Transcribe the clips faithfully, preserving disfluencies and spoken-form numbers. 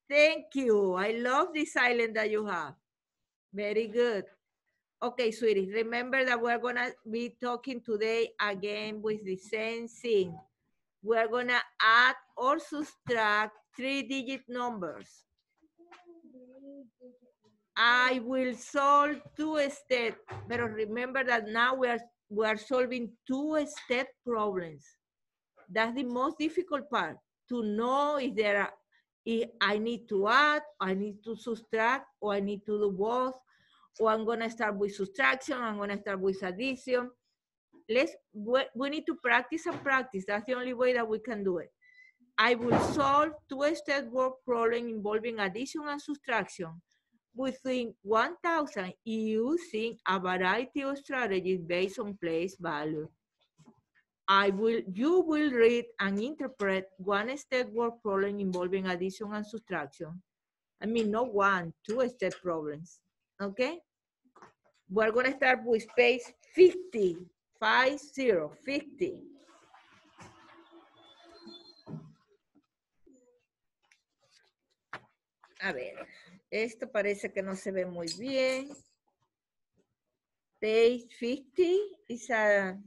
Thank you. I love this island that you have. Very good. Okay, sweetie, remember that we're gonna be talking today again with the same thing. We're gonna add or subtract three-digit numbers. I will solve two-step, but remember that now we are, we are solving two-step problems. That's the most difficult part, to know if there are, if I need to add, I need to subtract, or I need to do both, or I'm gonna start with subtraction, I'm gonna start with addition. Let's, we, we need to practice and practice. That's the only way that we can do it. I will solve two-step word problem involving addition and subtraction within one thousand using a variety of strategies based on place value. I will, you will read and interpret one-step word problem involving addition and subtraction. I mean, not one, two-step problems, okay? We're gonna start with page fifty, five zero, fifty. A ver, esto parece que no se ve muy bien. Page fifty is a,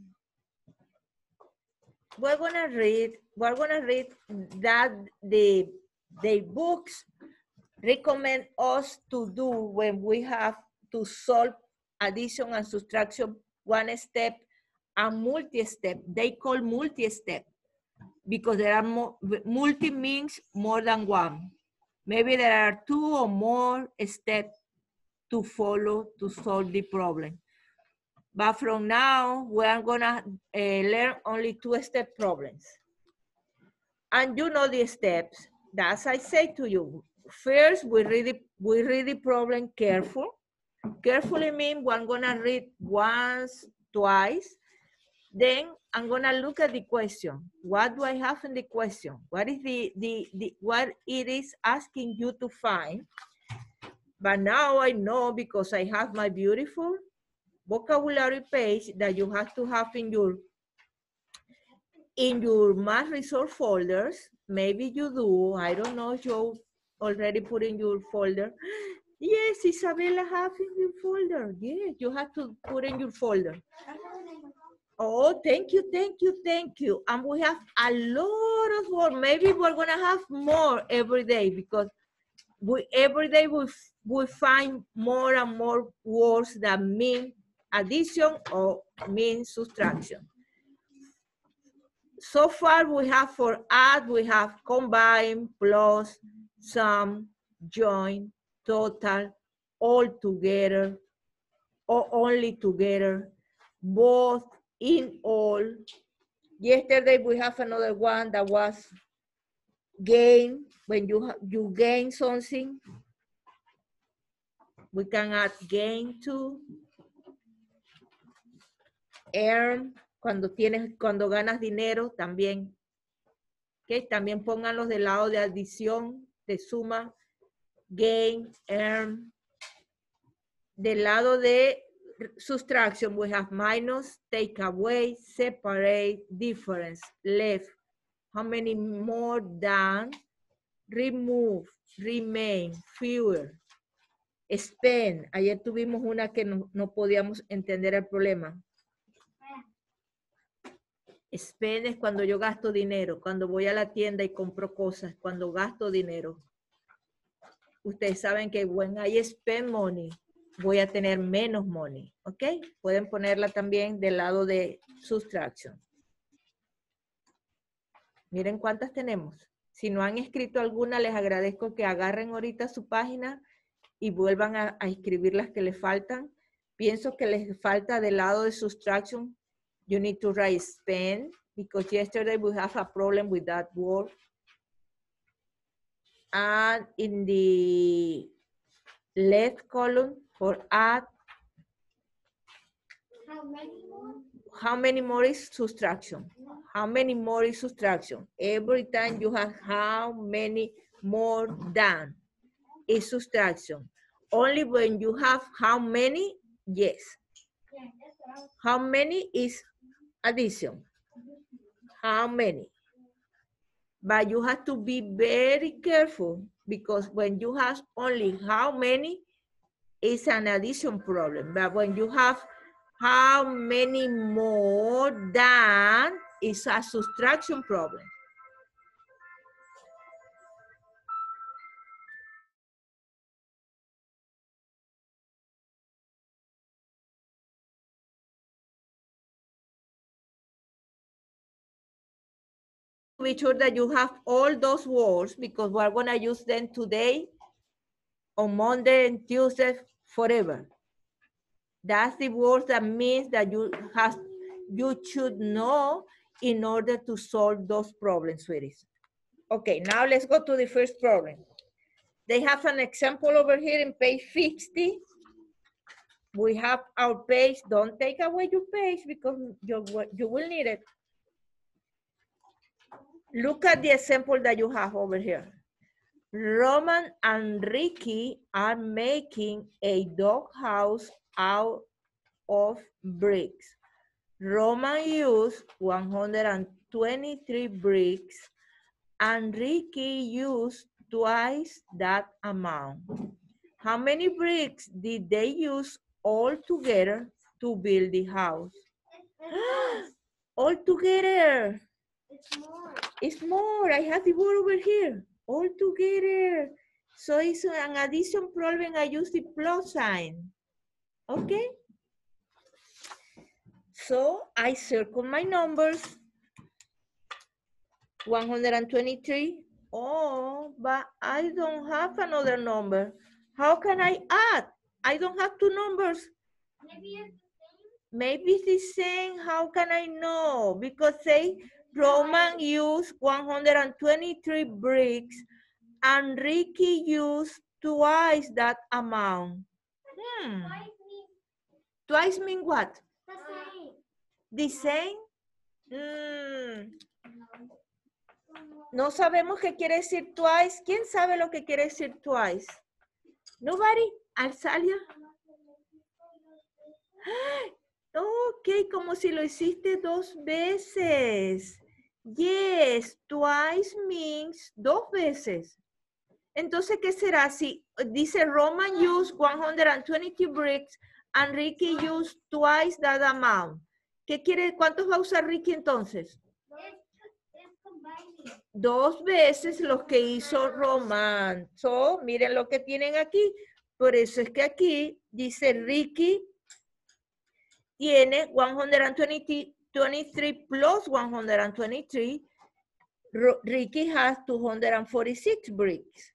we're gonna read, we're gonna read that the, the books recommend us to do when we have to solve addition and subtraction one step and multi-step. They call multi-step because there are more, multi means more than one. Maybe there are two or more steps to follow to solve the problem. But from now, we are gonna uh, learn only two-step problems. And you know the steps. As I say to you, first we read the, we read the problem careful. Carefully means I'm gonna read once, twice. Then I'm gonna look at the question. What do I have in the question? What is the, the, the what it is asking you to find? But now I know because I have my beautiful vocabulary page that you have to have in your in your math resource folders. Maybe you do. I don't know if you already put in your folder. Yes, Isabella have in your folder. Yes, you have to put in your folder. Oh, thank you, thank you, thank you. And we have a lot of work. Maybe we're gonna have more every day because we every day we, we find more and more words that mean addition or mean subtraction. So far we have for add, we have combine, plus, sum, join, total, all together, or only together, both, in all. Yesterday we have another one that was gain. When you, you gain something, we can add gain to. Earn, cuando tienes, cuando ganas dinero también. Okay, también pónganlos del lado de adición, de suma, gain, earn. Del lado de subtraction, we have minus, take away, separate, difference, left. How many more than, remove, remain, fewer, spend. Ayer tuvimos una que no, no podíamos entender el problema. Spend es cuando yo gasto dinero, cuando voy a la tienda y compro cosas, cuando gasto dinero. Ustedes saben que when I spend money, voy a tener menos money, ¿ok? Pueden ponerla también del lado de subtraction. Miren cuántas tenemos. Si no han escrito alguna, les agradezco que agarren ahorita su página y vuelvan a, a escribir las que les faltan. Pienso que les falta del lado de subtraction. You need to write spend, because yesterday we have a problem with that word. And in the left column for add, How many more? how many more is subtraction? How many more is subtraction? Every time you have how many more than is subtraction. Only when you have how many, yes. How many is addition? How many? But you have to be very careful because when you have only how many, it's an addition problem. But when you have how many more than, it's a subtraction problem. Be sure that you have all those words because we're gonna use them today, on Monday and Tuesday, forever. That's the word that means that you have, you should know in order to solve those problems, sweeties. Okay, now let's go to the first problem. They have an example over here in page fifty. We have our page. Don't take away your page because you, you will need it. Look at the example that you have over here. Roman and Ricky are making a doghouse out of bricks. Roman used one hundred twenty-three bricks and Ricky used twice that amount. How many bricks did they use all together to build the house? All together. It's more. It's more. I have the word over here. All together. So it's an addition problem. I use the plus sign. Okay. So I circle my numbers. one hundred twenty-three. Oh, but I don't have another number. How can I add? I don't have two numbers. Maybe it's the same. Maybe it's the same. How can I know? Because say Roman used one hundred twenty-three bricks and Ricky used twice that amount. Hmm. Twice mean what? The same. The same? Hmm. No sabemos qué quiere decir twice. ¿Quién sabe lo que quiere decir twice? Nobody? Alzalia. Ok, como si lo hiciste dos veces. Yes, twice means dos veces. Entonces, ¿qué será? Si dice Roman used one hundred twenty bricks and Ricky used twice that amount. ¿Qué quiere? ¿Cuántos va a usar Ricky entonces? Dos veces los que hizo Roman. So, miren lo que tienen aquí. Por eso es que aquí dice Ricky tiene one hundred twenty-three plus one hundred twenty-three. Ricky has two hundred forty-six bricks.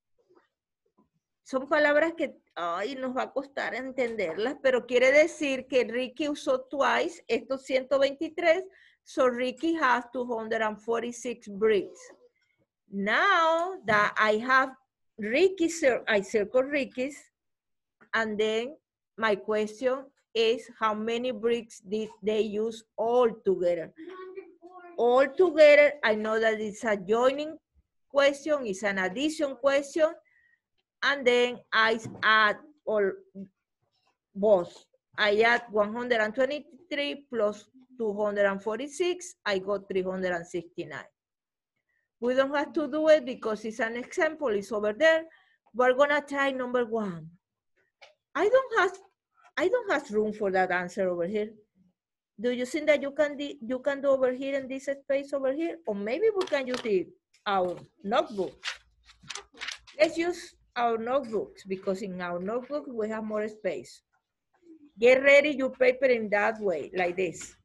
Son palabras que ay, nos va a costar entenderlas, pero quiere decir que Ricky usó twice estos ciento veintitrés. So Ricky has two hundred forty-six bricks. Now that I have Ricky, I circle Ricky's, and then my question is how many bricks did they use all together? All together, I know that it's a joining question, it's an addition question, and then I add all both. I add one hundred twenty-three plus two hundred forty-six, I got three hundred sixty-nine. We don't have to do it because it's an example, it's over there. We're gonna try number one. I don't have, I don't have room for that answer over here. Do you think that you can do, you can do over here in this space over here? Or maybe we can use the, our notebook. Let's use our notebooks because in our notebook we have more space. Get ready your paper in that way, like this.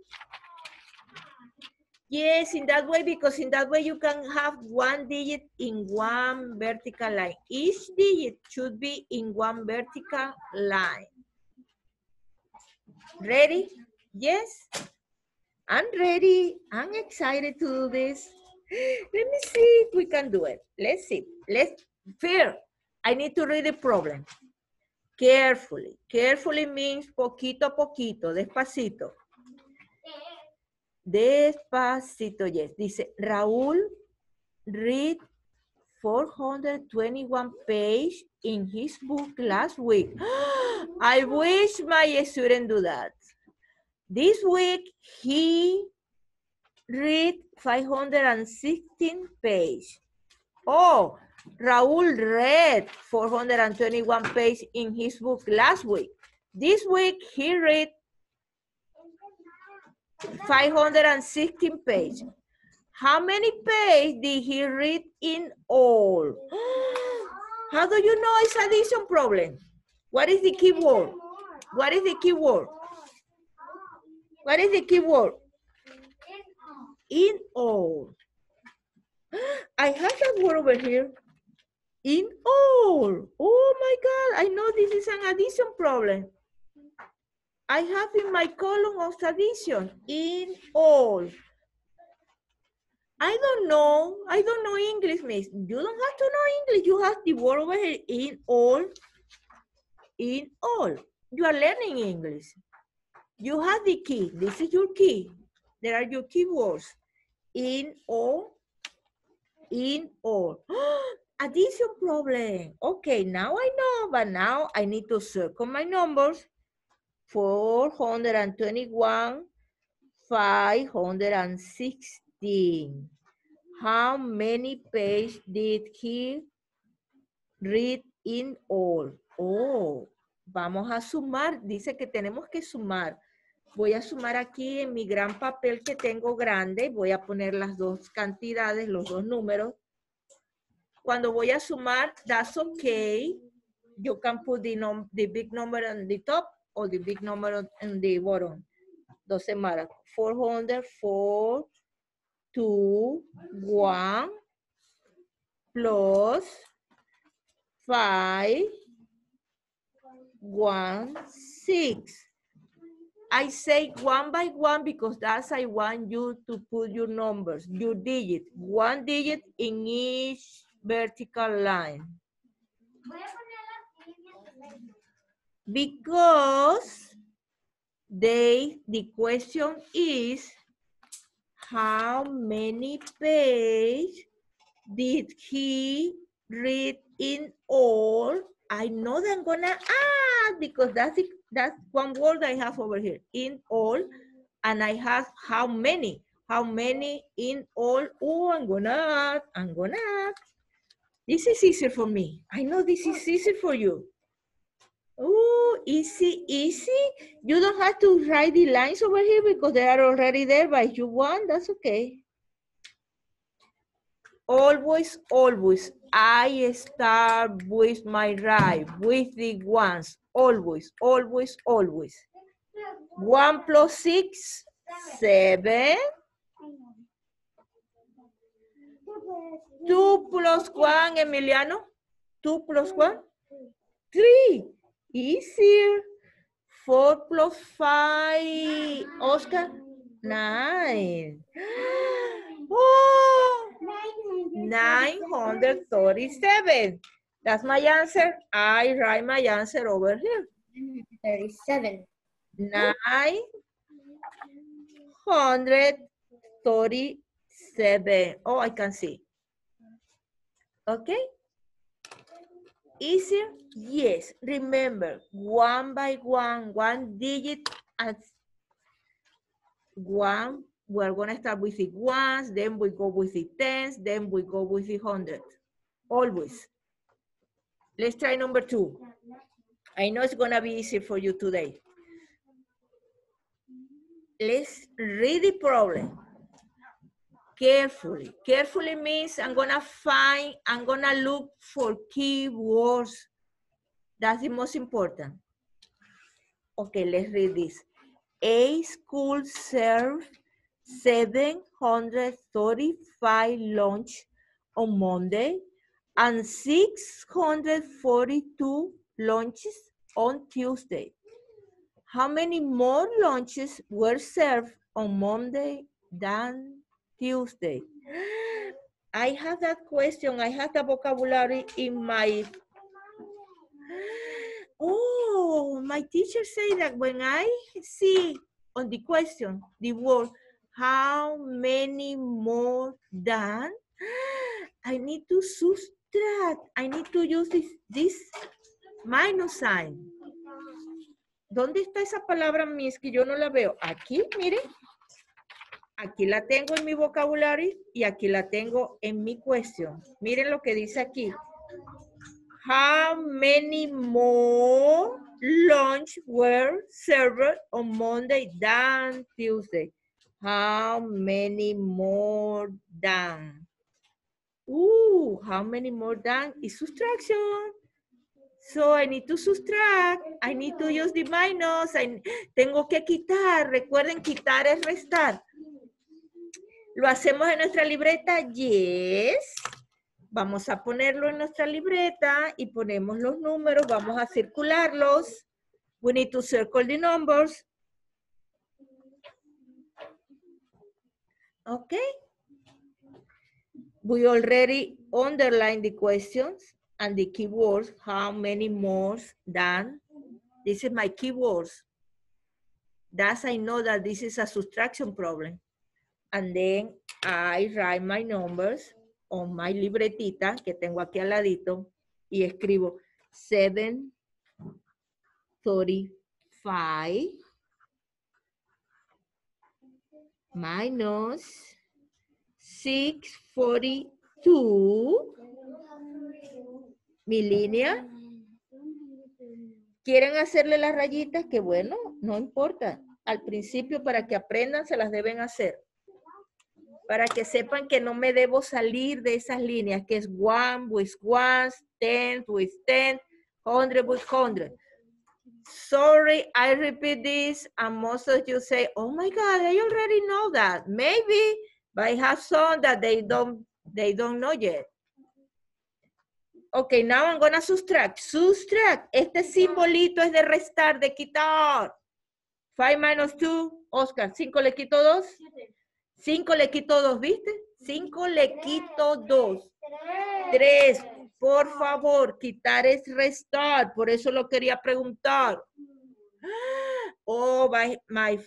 Yes, in that way, because in that way you can have one digit in one vertical line. Each digit should be in one vertical line. Ready? Yes? I'm ready. I'm excited to do this. Let me see if we can do it. Let's see. Let's, fair. I need to read the problem. Carefully. Carefully means poquito a poquito, despacito. Despacito, yes. Dice, Raúl read four hundred twenty-one page in his book last week. I wish my student do that. This week, he read five hundred sixteen page. Oh, Raul read four hundred twenty-one pages in his book last week. This week, he read five hundred sixteen pages. How many pages did he read in all? How do you know it's addition problem? What is the key word? What is the key word? What is the key word? In all. I have that word over here. In all. Oh my God, I know this is an addition problem. I have in my column of addition, in all. I don't know. I don't know English, miss. You don't have to know English. You have the word over here, in all. In all. You are learning English. You have the key. This is your key. There are your keywords. In all. In all. Addition problem. Okay, now I know, but now I need to circle my numbers. four hundred twenty-one, five hundred sixteen. How many pages did he read in all? Oh, vamos a sumar. Dice que tenemos que sumar. Voy a sumar aquí en mi gran papel que tengo grande. Voy a poner las dos cantidades, los dos números. Cuando voy a sumar, that's okay. You can put the, num the big number on the top or the big number on the bottom. Doesn't matter. four hundred four, two, one, plus five, one, six. I say one by one because that's I want you to put your numbers, your digit, one digit in each vertical line. Because they, the question is, how many pages did he read in all? I know that I'm gonna add because that's, the, that's one word I have over here, in all, and I have how many, how many in all. Oh, I'm gonna add, I'm gonna add. This is easier for me. I know this is easy for you. Oh, easy, easy. You don't have to write the lines over here because they are already there, but if you want, that's okay. Always, always, I start with my right, with the ones, always, always, always. One plus six, seven. Two plus one, Emiliano. Two plus one, three. Easier. Four plus five, Oscar, nine. Oh, nine hundred thirty-seven. That's my answer. I write my answer over here. thirty-seven. nine hundred thirty-seven. Oh, I can see. Okay. Easier? Yes. Remember, one by one, one digit at one. We're going to start with the ones, then we go with the tens, then we go with the hundreds. Always. Let's try number two. I know it's going to be easy for you today. Let's read the problem. Carefully. Carefully means I'm going to find, I'm going to look for keywords. That's the most important. Okay, let's read this. A school served seven hundred thirty-five lunch on Monday and six hundred forty-two lunches on Tuesday. How many more lunches were served on Monday than Tuesday? I have that question. I have the vocabulary in my... Oh, my teacher said that when I see on the question, the word, how many more than, I need to subtract. I need to use this, this minus sign. ¿Dónde está esa palabra, Miss, que yo no la veo? Aquí, miren. Aquí la tengo en mi vocabulario y aquí la tengo en mi question. Miren lo que dice aquí. How many more lunch were served on Monday than Tuesday? How many more than? Ooh, how many more than is subtraction. So I need to subtract. I need to use the minus. I, tengo que quitar. Recuerden, quitar es restar. ¿Lo hacemos en nuestra libreta? Yes. Vamos a ponerlo en nuestra libreta y ponemos los números. Vamos a circularlos. We need to circle the numbers. Okay. We already underlined the questions and the keywords. How many more than? This is my keywords. Thus I know that this is a subtraction problem. And then I write my numbers on my libretita que tengo aquí al ladito y escribo seven thirty-five minus six forty-two. Mi línea. ¿Quieren hacerle las rayitas? Que bueno, no importa. Al principio, para que aprendan, se las deben hacer. Para que sepan que no me debo salir de esas líneas, que es one with one, ten with ten, hundred with hundred. Sorry, I repeat this, and most of you say, oh my God, I already know that. Maybe, but I have some that they don't, they don't know yet. Okay, now I'm gonna subtract. Subtract. Este simbolito es de restar, de quitar. five minus two, Oscar, cinco le quito dos. cinco le quito dos, ¿viste? cinco le quito dos. tres. Por favor, quitar es restar. Por eso lo quería preguntar. Oh, my, my.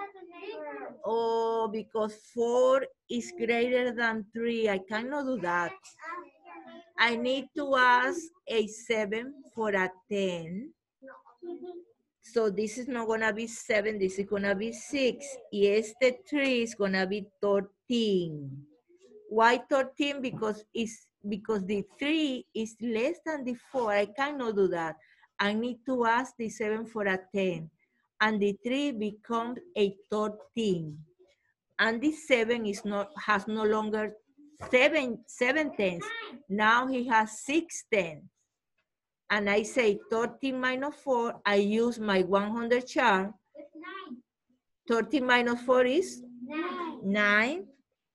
Oh, because four is greater than three. I cannot do that. I need to ask a seven for a ten. So this is not gonna be seven, this is gonna be six. Y este three is gonna be thirteen. Why thirteen? Because it's because the three is less than the four. I cannot do that. I need to ask the seven for a ten. And the three becomes a thirteen. And the seven is not has no longer seven, seven tens. Now he has six tens. And I say thirteen minus four, I use my one hundred chart. thirteen minus four is nine. nine.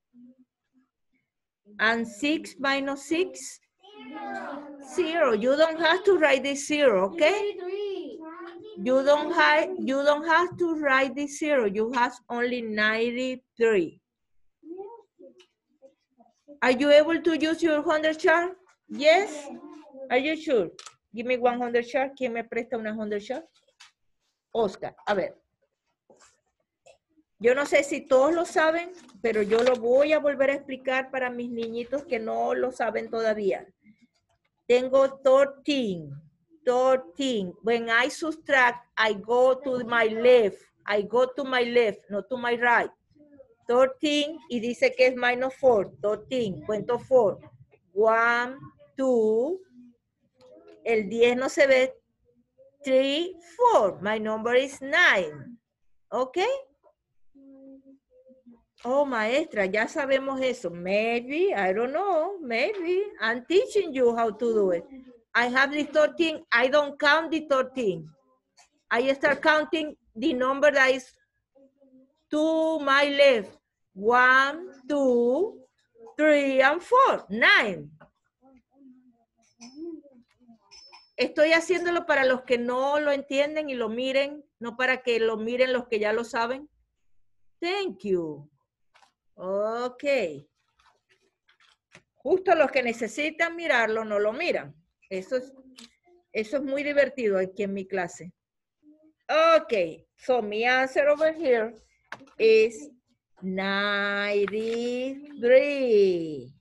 And six minus six? Zero. You don't have to write this zero, okay? You don't have you don't have to write this zero. You have only ninety-three. Are you able to use your one hundred chart? Yes? Are you sure? Give me one hundred chart. ¿Quién me presta una one hundred chart? Oscar, a ver. Yo no sé si todos lo saben, pero yo lo voy a volver a explicar para mis niñitos que no lo saben todavía. Tengo thirteen. thirteen. When I subtract, I go to my left. I go to my left, not to my right. thirteen y dice que es minus four. thirteen. Cuento four. one, two. El diez no se ve. three, four. My number is nine. ¿Ok? Oh, maestra, ya sabemos eso. Maybe, I don't know. Maybe. I'm teaching you how to do it. I have the thirteen. I don't count the thirteen. I start counting the number that is to my left. One, two, three, and four. Nine. Estoy haciéndolo para los que no lo entienden y lo miren, no para que lo miren los que ya lo saben. Thank you. Ok. Justo los que necesitan mirarlo no lo miran. Eso es, eso es muy divertido aquí en mi clase. Ok. So my answer over here is ninety-three.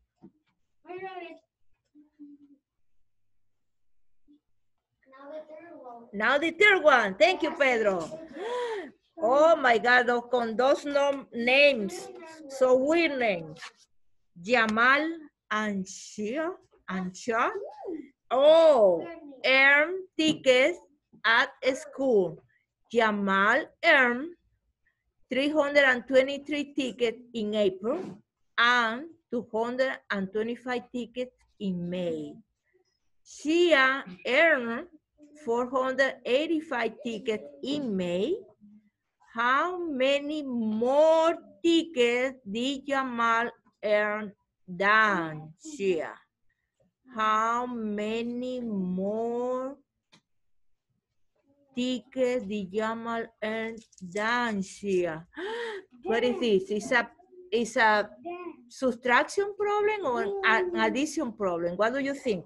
Now the third one. Thank you, Pedro. Oh my God, those- con those nom names, so weird names. Jamal and Shia and Shah. Oh, earn tickets at school. Jamal earned three hundred twenty-three tickets in April and two hundred twenty-five tickets in May. Shia earned four hundred eighty-five tickets in May. How many more tickets did Jamal earn than Shia? How many more tickets did Jamal earn than Shia? What is this? It's a, it's a subtraction problem or an addition problem? What do you think?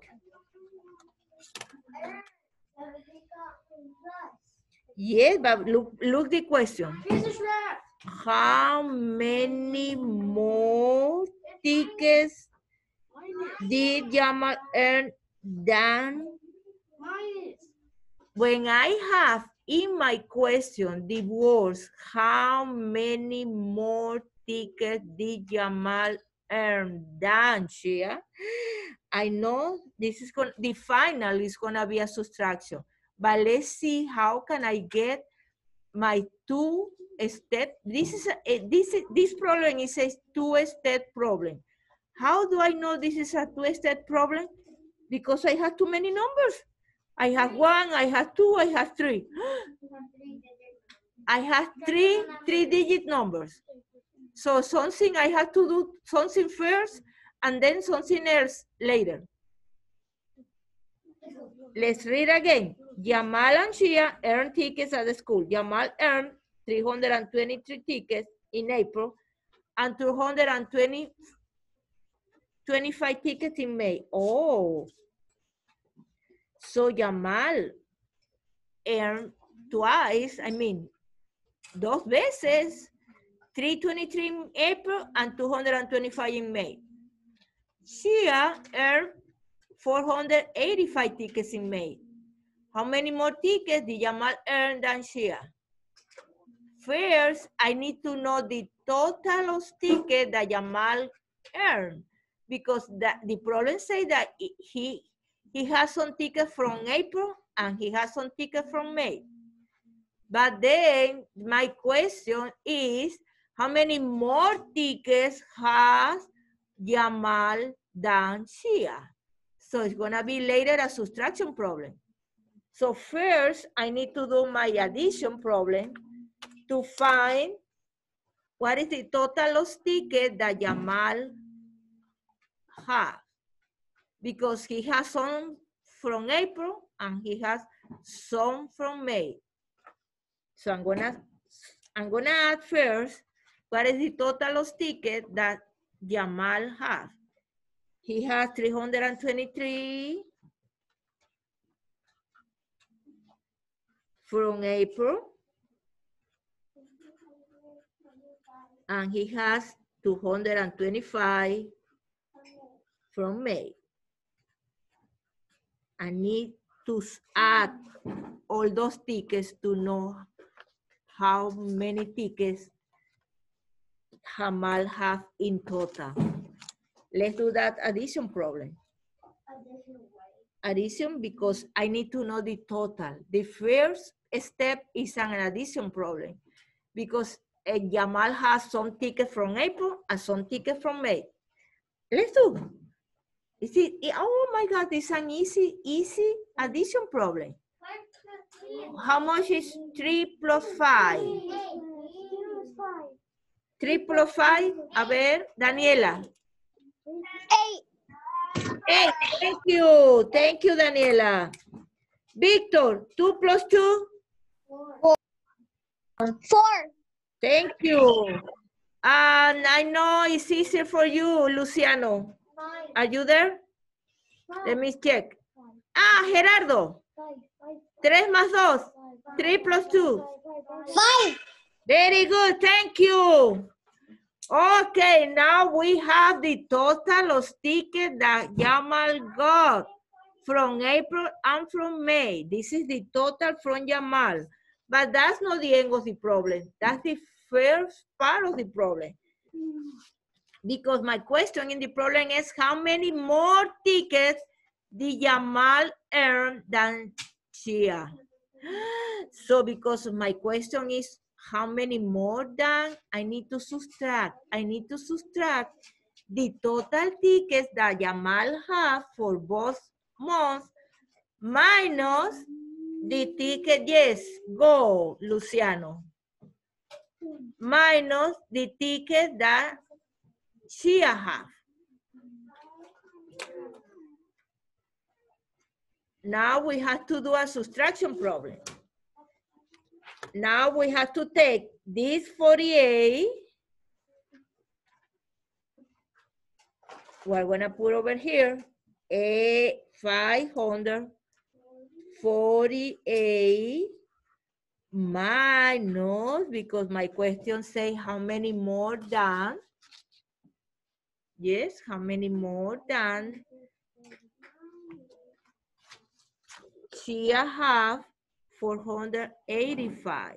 Yes, but look, look the question. How many more tickets did Jamal earn than? When I have in my question the words, how many more tickets did Jamal earn than Shia? I know this is going, the final is gonna be a subtraction, but let's see how can I get my two step. This is a, this this problem is a two step problem. How do I know this is a two step problem? Because I have too many numbers. I have one, I have two, I have three. I have three three digit numbers. So something I have to do something first and then something else later. Let's read again. Jamal and Shia earned tickets at the school. Jamal earned three hundred twenty-three tickets in April and two hundred twenty, twenty-five tickets in May. Oh, so Jamal earned twice, I mean, dos veces, three hundred twenty-three in April and two hundred twenty-five in May. Shia earned four hundred eighty-five tickets in May. How many more tickets did Jamal earn than Shia? First, I need to know the total of tickets that Jamal earned, because that, the problem says that he, he has some tickets from April and he has some tickets from May. But then my question is, how many more tickets has Jamal than Shia? So it's gonna be later a subtraction problem. So first, I need to do my addition problem to find what is the total of tickets that Jamal has. Because he has some from April and he has some from May. So I'm gonna, I'm gonna add first, what is the total of tickets that Jamal has? He has three hundred twenty-three from April, and he has two hundred twenty-five from May. I need to add all those tickets to know how many tickets Jamal have in total. Let's do that addition problem. Addition, because I need to know the total. The first step is an addition problem, because uh, Jamal has some tickets from April and some tickets from May. Let's do. Is it, oh my God, it's an easy, easy addition problem. How much is three plus five? three plus five, a ver, Daniela. Eight. Eight, thank you. Thank you, Daniela. Victor, two plus two? Four. Four. Thank you. And I know it's easier for you, Luciano. Are you there? Let me check. Ah, Gerardo. Tres más dos. Three plus two. Five. Very good, thank you. Okay, now we have the total of tickets that Jamal got from April and from May. This is the total from Jamal. But that's not the end of the problem. That's the first part of the problem. Because my question in the problem is how many more tickets did Jamal earn than Chia? So because my question is how many more than, I need to subtract. I need to subtract the total tickets that Jamal have for both months minus the ticket, yes, go, Luciano. Minus the ticket that Chia have. Now we have to do a subtraction problem. Now we have to take this forty-eight. We're gonna put over here a five hundred forty-eight minus, because my question say how many more than, yes, how many more than Chia have four hundred eighty-five.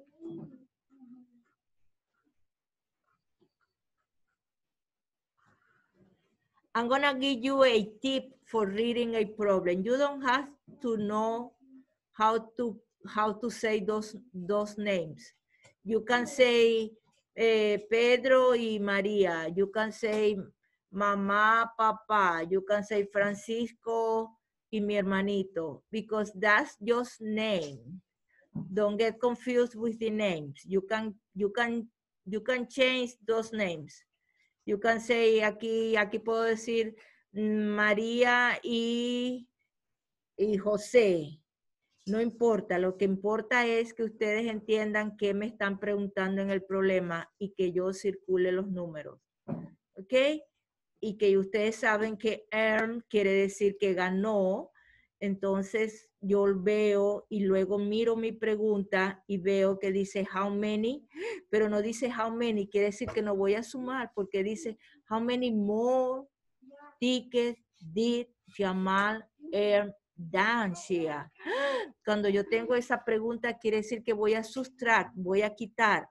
I'm gonna give you a tip for reading a problem. You don't have to know how to how to say those those names. You can say eh, Pedro y María. You can say Mamá, Papá. You can say Francisco y mi hermanito, because that's just name. Don't get confused with the names. You can you can you can change those names. You can say aquí aquí puedo decir María y y José. No importa, lo que importa es que ustedes entiendan qué me están preguntando en el problema y que yo circule los números. ¿Ok? Y que ustedes saben que earn quiere decir que ganó. Entonces yo veo y luego miro mi pregunta y veo que dice how many, pero no dice how many, quiere decir que no voy a sumar porque dice how many more tickets did Jamal earn than Shia. Cuando yo tengo esa pregunta quiere decir que voy a sustraer, voy a quitar.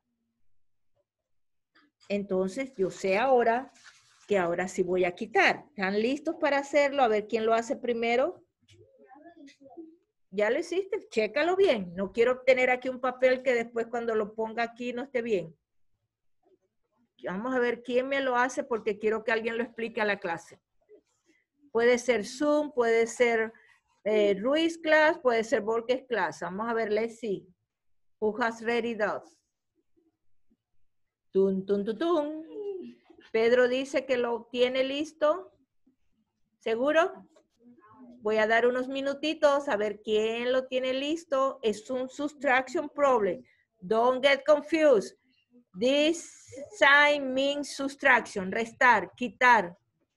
Entonces yo sé ahora que ahora sí voy a quitar. ¿Están listos para hacerlo? A ver quién lo hace primero. ¿Ya lo hiciste? Chécalo bien. No quiero tener aquí un papel que después cuando lo ponga aquí no esté bien. Vamos a ver quién me lo hace porque quiero que alguien lo explique a la clase. Puede ser Zoom, puede ser eh, Ruiz Class, puede ser Borges Class. Vamos a ver, let's see. Who has ready those? Tun, tun, tun, tun. Pedro dice que lo tiene listo. ¿Seguro? Voy a dar unos minutitos a ver quién lo tiene listo. Es un subtraction problem. Don't get confused. This sign means subtraction, restar, quitar.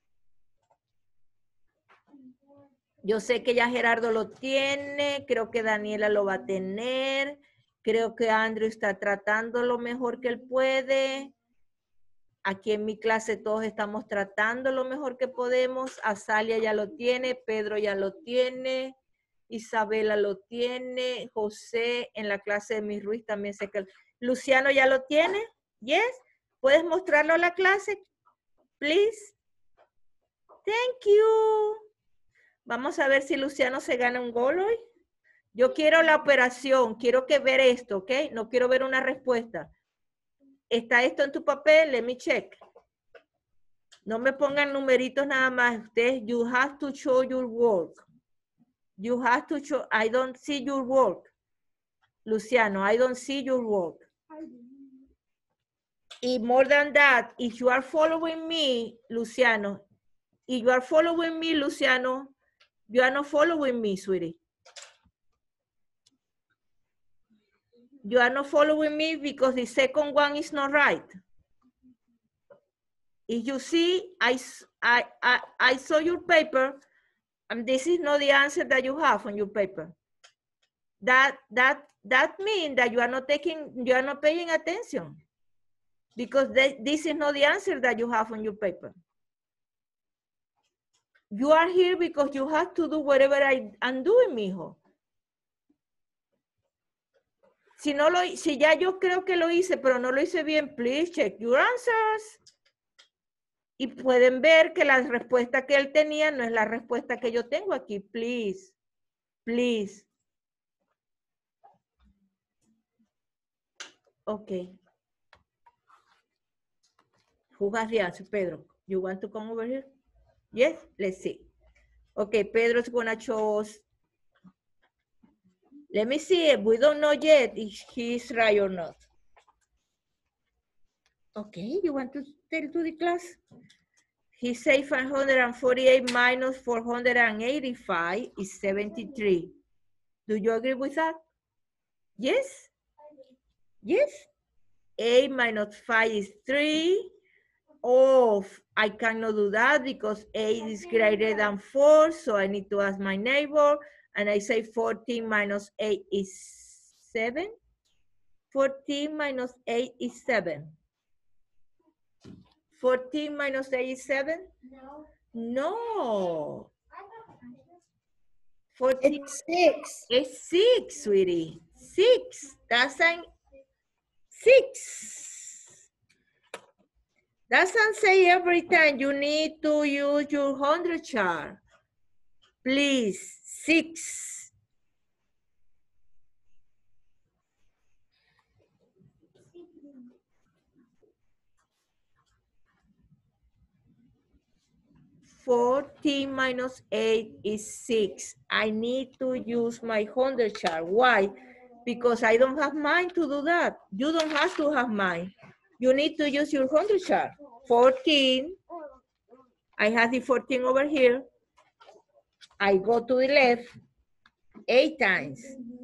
Yo sé que ya Gerardo lo tiene. Creo que Daniela lo va a tener. Creo que Andrew está tratando lo mejor que él puede. Aquí en mi clase todos estamos tratando lo mejor que podemos. Azalia ya lo tiene, Pedro ya lo tiene, Isabela lo tiene, José en la clase de Miss Ruiz también sé que... Luciano ya lo tiene, yes. ¿Puedes mostrarlo a la clase? Please. Thank you. Vamos a ver si Luciano se gana un gol hoy. Yo quiero la operación, quiero que ver esto, ¿ok? No quiero ver una respuesta. ¿Está esto en tu papel? Let me check. No me pongan numeritos nada más. Ustedes, you have to show your work. You have to show, I don't see your work. Luciano, I don't see your work. Y more than that, if you are following me, Luciano, if you are following me, Luciano, you are not following me, sweetie. You are not following me because the second one is not right. If you see, I, I, I, I saw your paper, and this is not the answer that you have on your paper. That, that, that means that you are not taking, you are not paying attention because they, this is not the answer that you have on your paper. You are here because you have to do whatever I am doing, mijo. Si, no lo, si ya yo creo que lo hice, pero no lo hice bien, please check your answers. Y pueden ver que la respuesta que él tenía no es la respuesta que yo tengo aquí. Please, please. Okay. Who has the answer, Pedro? You want to come over here? Yes? Let's see. Okay, Pedro's gonna show us. Let me see if we don't know yet if he's right or not. Okay, you want to tell to the class? He said five hundred forty-eight minus four hundred eighty-five is seventy-three. Do you agree with that? Yes? Yes? eight minus five is three. Oh, I cannot do that because eight is greater than four, so I need to ask my neighbor. And I say fourteen minus eight is seven. fourteen minus eight is seven. fourteen minus eight is seven? No. No. fourteen. It's six. It's six, sweetie. Six. That's an six. Doesn't say every time you need to use your hundred chart. Please, six. fourteen minus eight is six. I need to use my hundred chart. Why? Because I don't have mine to do that. You don't have to have mine. You need to use your hundred chart. fourteen. I have the fourteen over here. I go to the left eight times.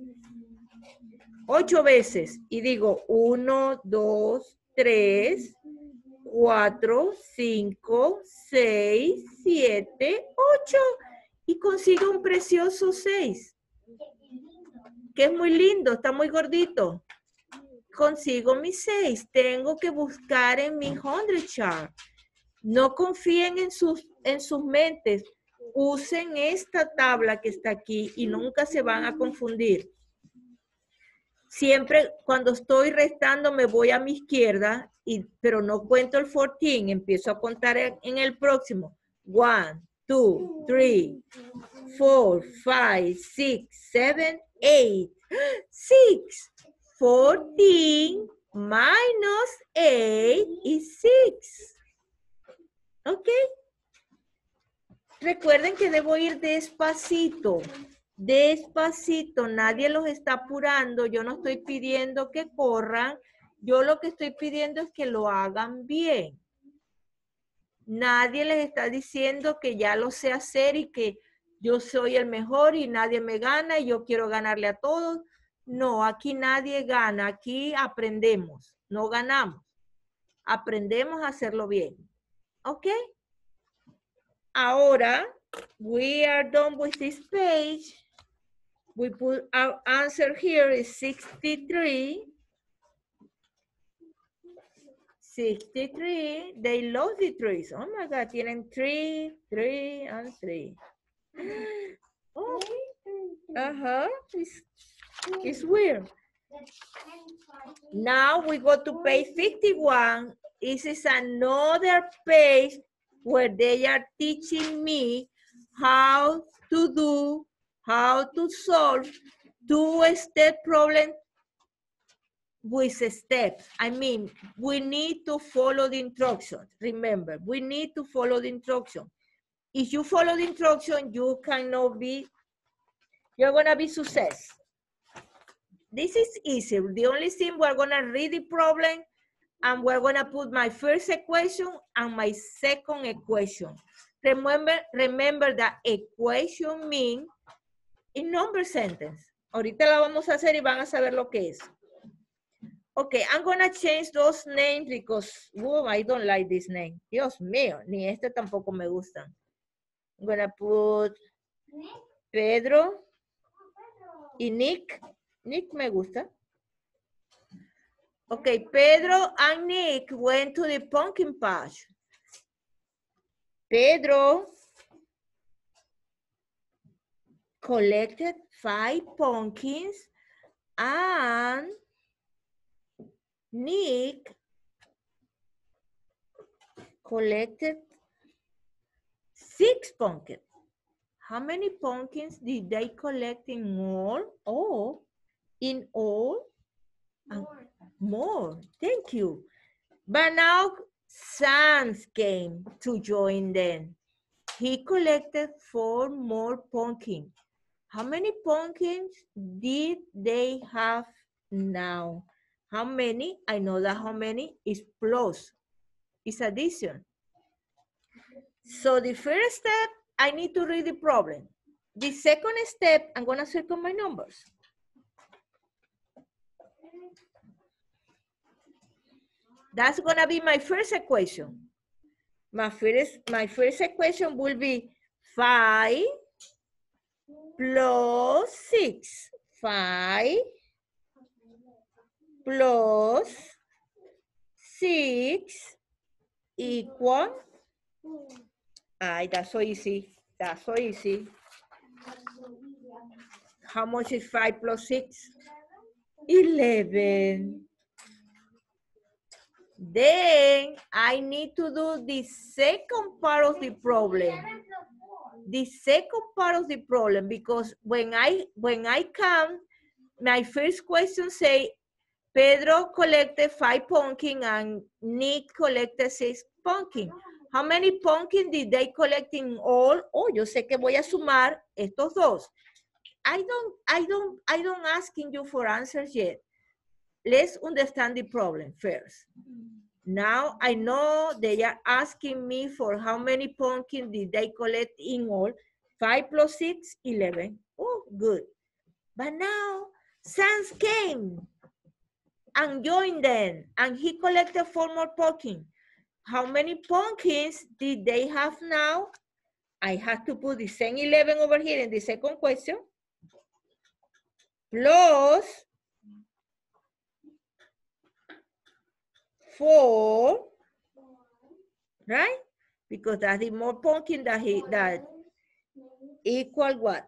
Ocho veces. Y digo uno, dos, tres, cuatro, cinco, seis, siete, ocho. Y consigo un precioso seis. Que es muy lindo, está muy gordito. Consigo mi seis. Tengo que buscar en mi hundred chart. No confíen en sus, en sus mentes. Usen esta tabla que está aquí y nunca se van a confundir. Siempre cuando estoy restando me voy a mi izquierda, y, pero no cuento el catorce, empiezo a contar en el próximo. one, two, three, four, five, six, seven, eight. six. fourteen minus eight is six. ¿Ok? Recuerden que debo ir despacito. Despacito, nadie los está apurando, yo no estoy pidiendo que corran, yo lo que estoy pidiendo es que lo hagan bien. Nadie les está diciendo que ya lo sé hacer y que yo soy el mejor y nadie me gana y yo quiero ganarle a todos. No, aquí nadie gana, aquí aprendemos, no ganamos. Aprendemos a hacerlo bien. ¿Ok? Ahora, we are done with this page. We put our answer here is sixty-three. sixty-three. They lost the trees. Oh my God, tienen three, three, and three. Oh, uh-huh. It's, it's weird. Now we go to page fifty-one. This is another page where they are teaching me how to do how to solve two-step problem with steps. I mean, we need to follow the instructions. Remember, we need to follow the instruction. If you follow the instruction, you cannot be, you're gonna be success. This is easy. The only thing, we're gonna read the problem and we're gonna put my first equation and my second equation. Remember, remember that equation means in number sentence. Ahorita la vamos a hacer y van a saber lo que es. Okay, I'm gonna change those names because, oh, I don't like this name. Dios mío, ni este tampoco me gustan. I'm gonna put Pedro y Nick. Nick me gusta. Okay, Pedro and Nick went to the pumpkin patch. Pedro collected five pumpkins and Nick collected six pumpkins. How many pumpkins did they collect in all? Oh, in all? More. More. Thank you. But now Sans came to join them. He collected four more pumpkins. How many pumpkins did they have now? How many? I know that how many is plus. It's addition. So the first step, I need to read the problem. The second step, I'm going to circle my numbers. That's going to be my first equation. My first, my first equation will be five plus six. five plus six equal. Ay, that's so easy. That's so easy. How much is five plus six? eleven. Then I need to do the second part of the problem. The second part of the problem, because when I when I count, my first question say Pedro collected five pumpkins and Nick collected six pumpkins. How many pumpkins did they collect in all? Oh, yo sé que voy a sumar estos dos. I don't, I don't, I don't asking you for answers yet. Let's understand the problem first. Now I know they are asking me for how many pumpkins did they collect in all. five plus six, eleven. Oh, good. But now Sans came and joined them, and he collected four more pumpkins. How many pumpkins did they have now? I have to put the same eleven over here in the second question, plus four, right? Because that's the more pumpkin that he that equal what?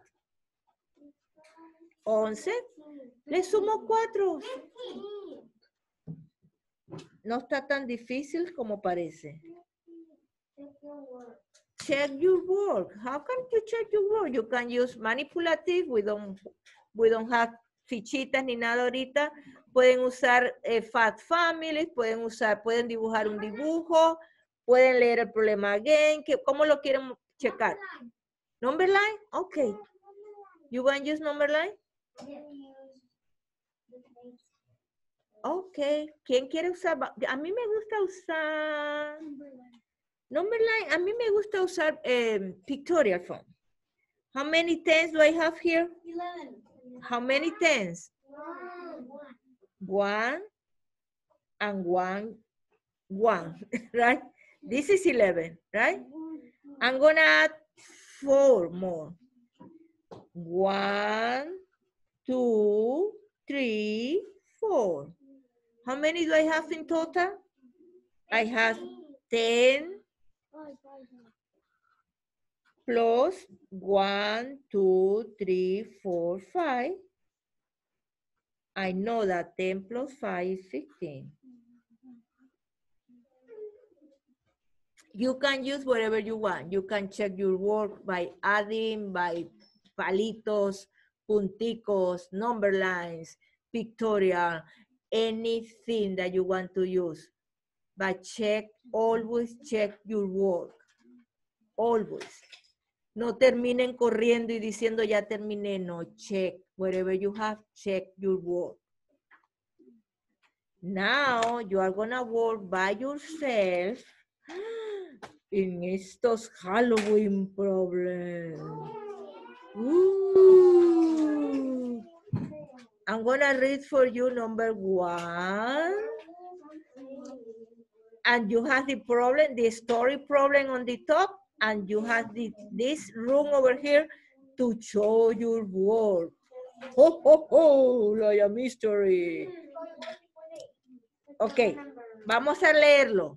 once. Le sumo cuatro. No está tan difícil como parece. Check your work. How can you check your work? You can use manipulative. We don't, we don't have fichitas ni nada ahorita. Pueden usar eh, fat families, pueden usar, pueden dibujar un dibujo, pueden leer el problema again. Que, ¿cómo lo quieren checar? Number line? Okay. You want to use number line? Ok, ¿quién quiere usar? A mí me gusta usar number line. A mí me gusta usar um, pictorial form. How many tens do I have here? eleven. How many tens? One. One and one, one, right? This is eleven, right? I'm gonna add four more. One, two, three, four. How many do I have in total? I have ten plus one, two, three, four, five. I know that ten plus five is fifteen. You can use whatever you want. You can check your work by adding, by palitos, punticos, number lines, pictorial, anything that you want to use. But check, always check your work. Always. No terminen corriendo y diciendo ya terminé. No, check. Whatever you have, check your work. Now, you are going to work by yourself in estos Halloween problems. Ooh. I'm going to read for you number one. And you have the problem, the story problem on the top, and you have the, this room over here to show your work. Ho, ho, ho, like a mystery. Ok, vamos a leerlo.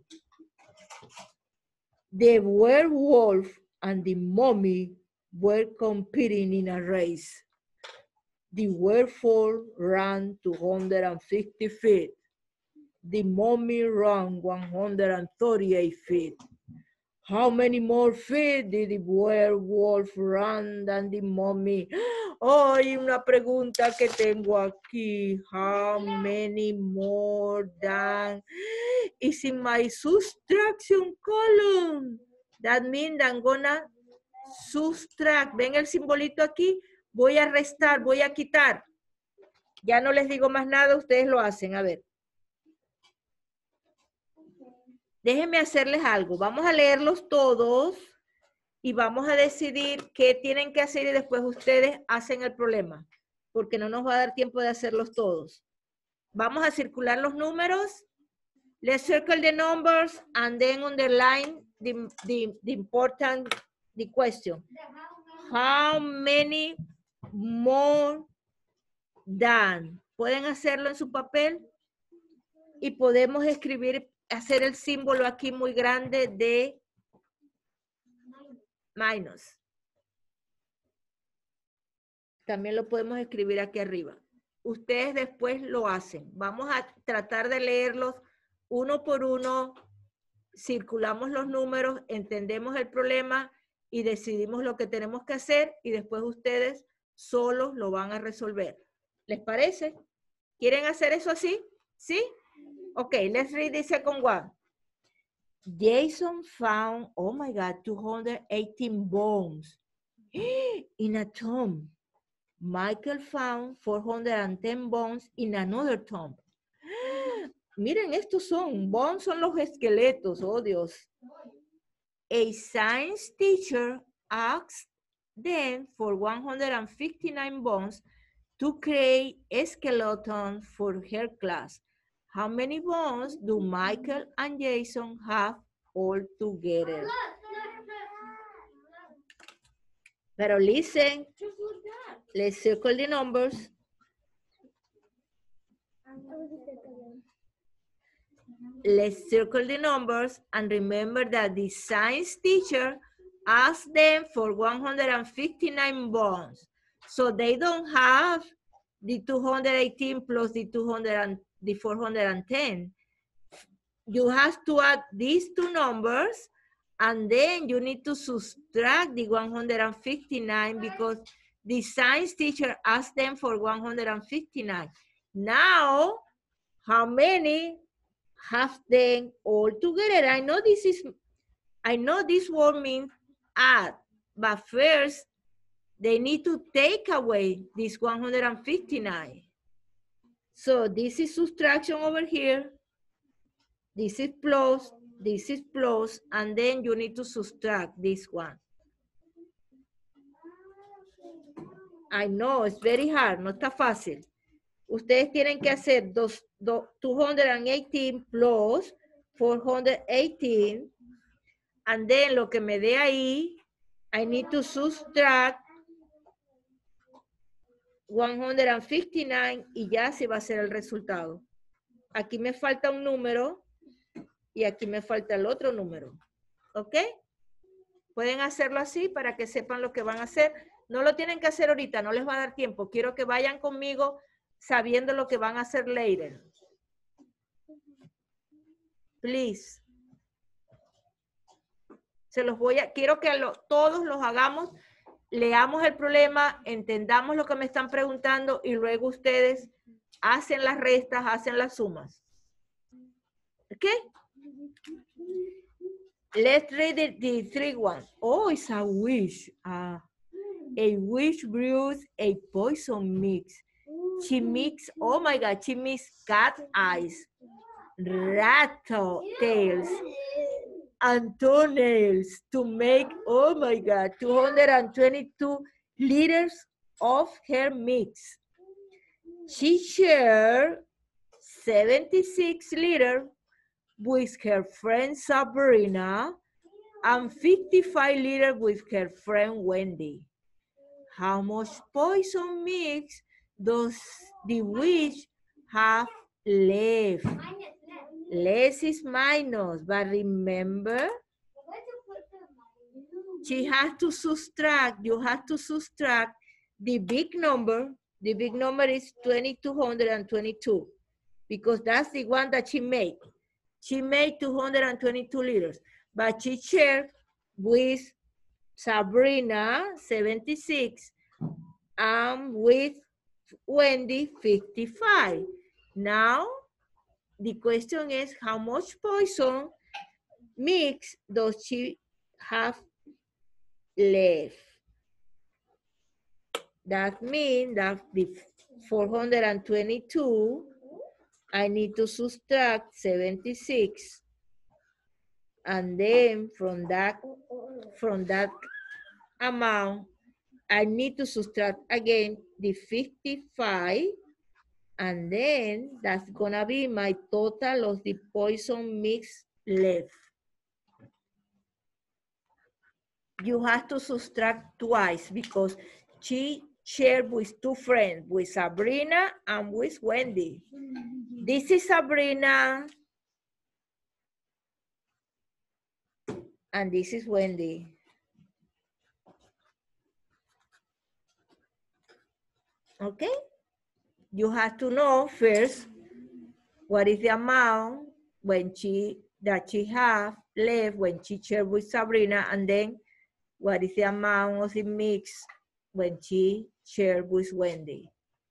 The werewolf and the mummy were competing in a race. The werewolf ran two hundred fifty feet. the mommy ran one hundred thirty-eight feet. How many more feet did the werewolf run than the mommy? Oh, hay una pregunta que tengo aquí. How many more than is in my subtraction column? That means I'm gonna subtract. ¿Ven el simbolito aquí? Voy a restar, voy a quitar. Ya no les digo más nada, ustedes lo hacen. A ver. Déjenme hacerles algo. Vamos a leerlos todos y vamos a decidir qué tienen que hacer y después ustedes hacen el problema, porque no nos va a dar tiempo de hacerlos todos. Vamos a circular los números. Let's circle the numbers and then underline the, the, the important the question. How many more than? ¿Pueden hacerlo en su papel? Y podemos escribir, hacer el símbolo aquí muy grande de minus. También lo podemos escribir aquí arriba. Ustedes después lo hacen. Vamos a tratar de leerlos uno por uno. Circulamos los números, entendemos el problema y decidimos lo que tenemos que hacer y después ustedes solos lo van a resolver. ¿Les parece? ¿Quieren hacer eso así? ¿Sí? Okay, let's read the second one. Jason found, oh my God, two hundred eighteen bones in a tomb. Michael found four hundred ten bones in another tomb. Miren, estos son, bones son los esqueletos, oh Dios. A science teacher asked them for one hundred fifty-nine bones to create a skeleton for her class. How many bones do Michael and Jason have all together? Pero listen, let's circle the numbers. Let's circle the numbers and remember that the science teacher asked them for one hundred fifty-nine bones. So they don't have the two hundred eighteen plus the two hundred the four hundred ten. You have to add these two numbers and then you need to subtract the one hundred fifty-nine because the science teacher asked them for one hundred fifty-nine. Now, how many have them all together? I know this is, I know this word means add, but first they need to take away this one hundred fifty-nine. So this is subtraction over here. This is plus, this is plus, and then you need to subtract this one. I know, it's very hard, no está fácil. Ustedes tienen que hacer dos, dos, two hundred eighteen plus four hundred eighteen, and then lo que me dé ahí, I need to subtract one hundred fifty-nine y ya se va a hacer el resultado. Aquí me falta un número y aquí me falta el otro número. ¿Ok? Pueden hacerlo así para que sepan lo que van a hacer. No lo tienen que hacer ahorita, no les va a dar tiempo. Quiero que vayan conmigo sabiendo lo que van a hacer later. Please. Se los voy a, quiero que lo, todos los hagamos, leamos el problema, entendamos lo que me están preguntando y luego ustedes hacen las restas, hacen las sumas. ¿Ok? Let's read the, the three ones. Oh, it's a wish. Uh, a witch brews a poison mix. She mix, oh my God, she mix cat eyes, rat tails, and toenails to make, oh my God, two hundred twenty-two liters of her mix. She shared seventy-six liters with her friend Sabrina and fifty-five liters with her friend Wendy. How much poison mix does the witch have left? Less is minus, but remember, she has to subtract, you have to subtract the big number. The big number is two thousand two hundred twenty-two. because that's the one that she made. She made two hundred twenty-two liters, but she shared with Sabrina, seventy-six, and with Wendy, fifty-five. Now, the question is, how much poison mix does she have left? That means that the four hundred twenty-two, I need to subtract seventy-six. And then from that, from that amount, I need to subtract again the fifty-five. And then that's gonna be my total of the poison mix left. You have to subtract twice because she shared with two friends, with Sabrina and with Wendy. This is Sabrina. And this is Wendy. Okay? You have to know first what is the amount when she that she have left when she shared with Sabrina, and then what is the amount of the mix when she shared with Wendy.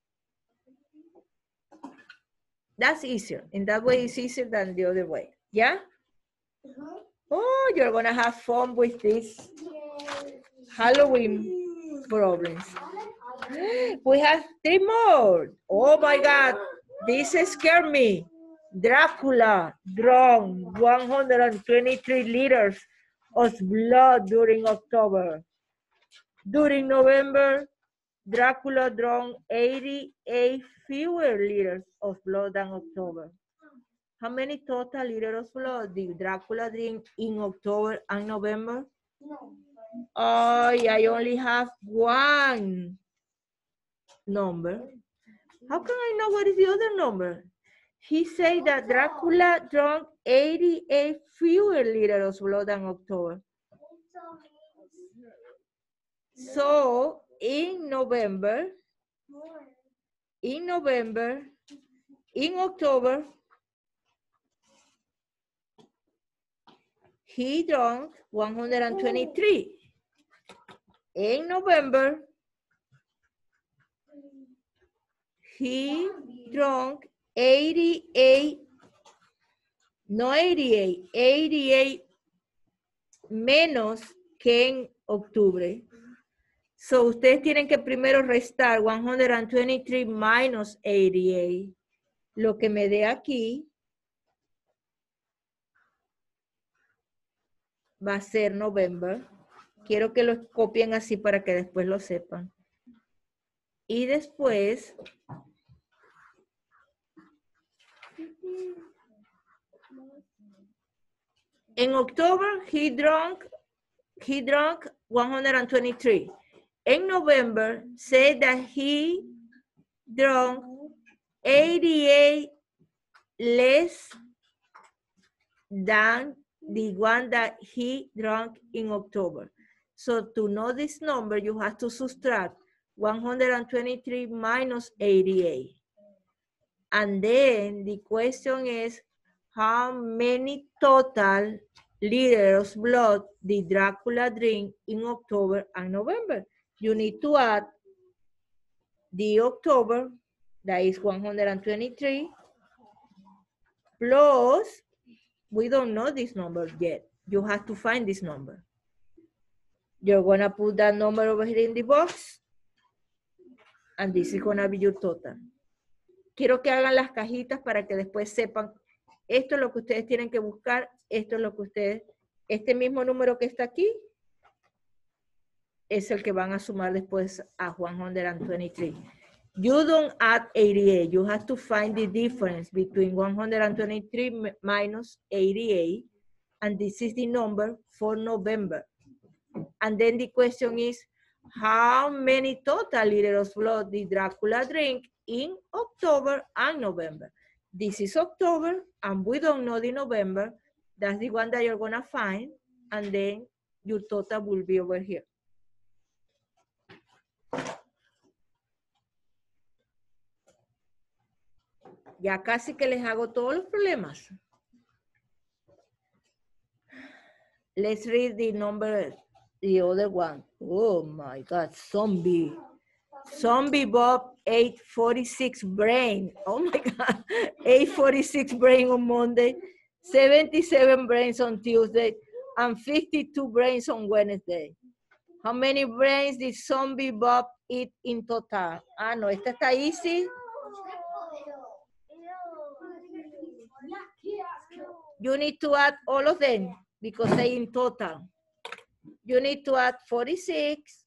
That's easier. In that way, it's easier than the other way. Yeah? Uh-huh. Oh, you're gonna have fun with this Halloween problems. We have three more. Oh my God, this scared me. Dracula drank one hundred twenty-three liters of blood during October. During November, Dracula drank eighty-eight fewer liters of blood than October. How many total liters of blood did Dracula drink in October and November? No. Oh, I only have one number. How can I know what is the other number? He said that Dracula drank eighty-eight fewer liters of blood than October. So in November, in November, in October, he drank one hundred twenty-three. In November, he drank eighty-eight, no eighty-eight, eighty-eight menos que en octubre. So ustedes tienen que primero restar one hundred twenty-three minus eighty-eight. Lo que me dé aquí va a ser November. Quiero que lo copien así para que después lo sepan. Y después, en October, he drank, he drank one hundred twenty-three. In November, said that he drank eighty-eight less than the one that he drank in October. So to know this number, you have to subtract one hundred twenty-three minus eighty-eight. And then the question is, how many total liters of blood did Dracula drink in October and November? You need to add the October, that is one hundred twenty-three, plus, we don't know this number yet. You have to find this number. You're gonna put that number over here in the box, and this is gonna be your total. Quiero que hagan las cajitas para que después sepan, esto es lo que ustedes tienen que buscar, esto es lo que ustedes, este mismo número que está aquí, es el que van a sumar después a one hundred twenty-three. You don't add eighty-eight. You have to find the difference between one hundred twenty-three minus eighty-eight. And this is the number for November. And then the question is, how many total liters of blood did Dracula drink in October and November? This is October, and we don't know the November. That's the one that you're gonna find. And then your total will be over here. Ya casi que les hago todos los problemas. Let's read the number, the other one. Oh my God, zombie. Zombie Bob ate forty-six brain. Oh my God, ate forty-six brain on Monday, seventy-seven brains on Tuesday, and fifty-two brains on Wednesday. How many brains did Zombie Bob eat in total? Ah, no, esta está easy. You need to add all of them because they in total. You need to add forty-six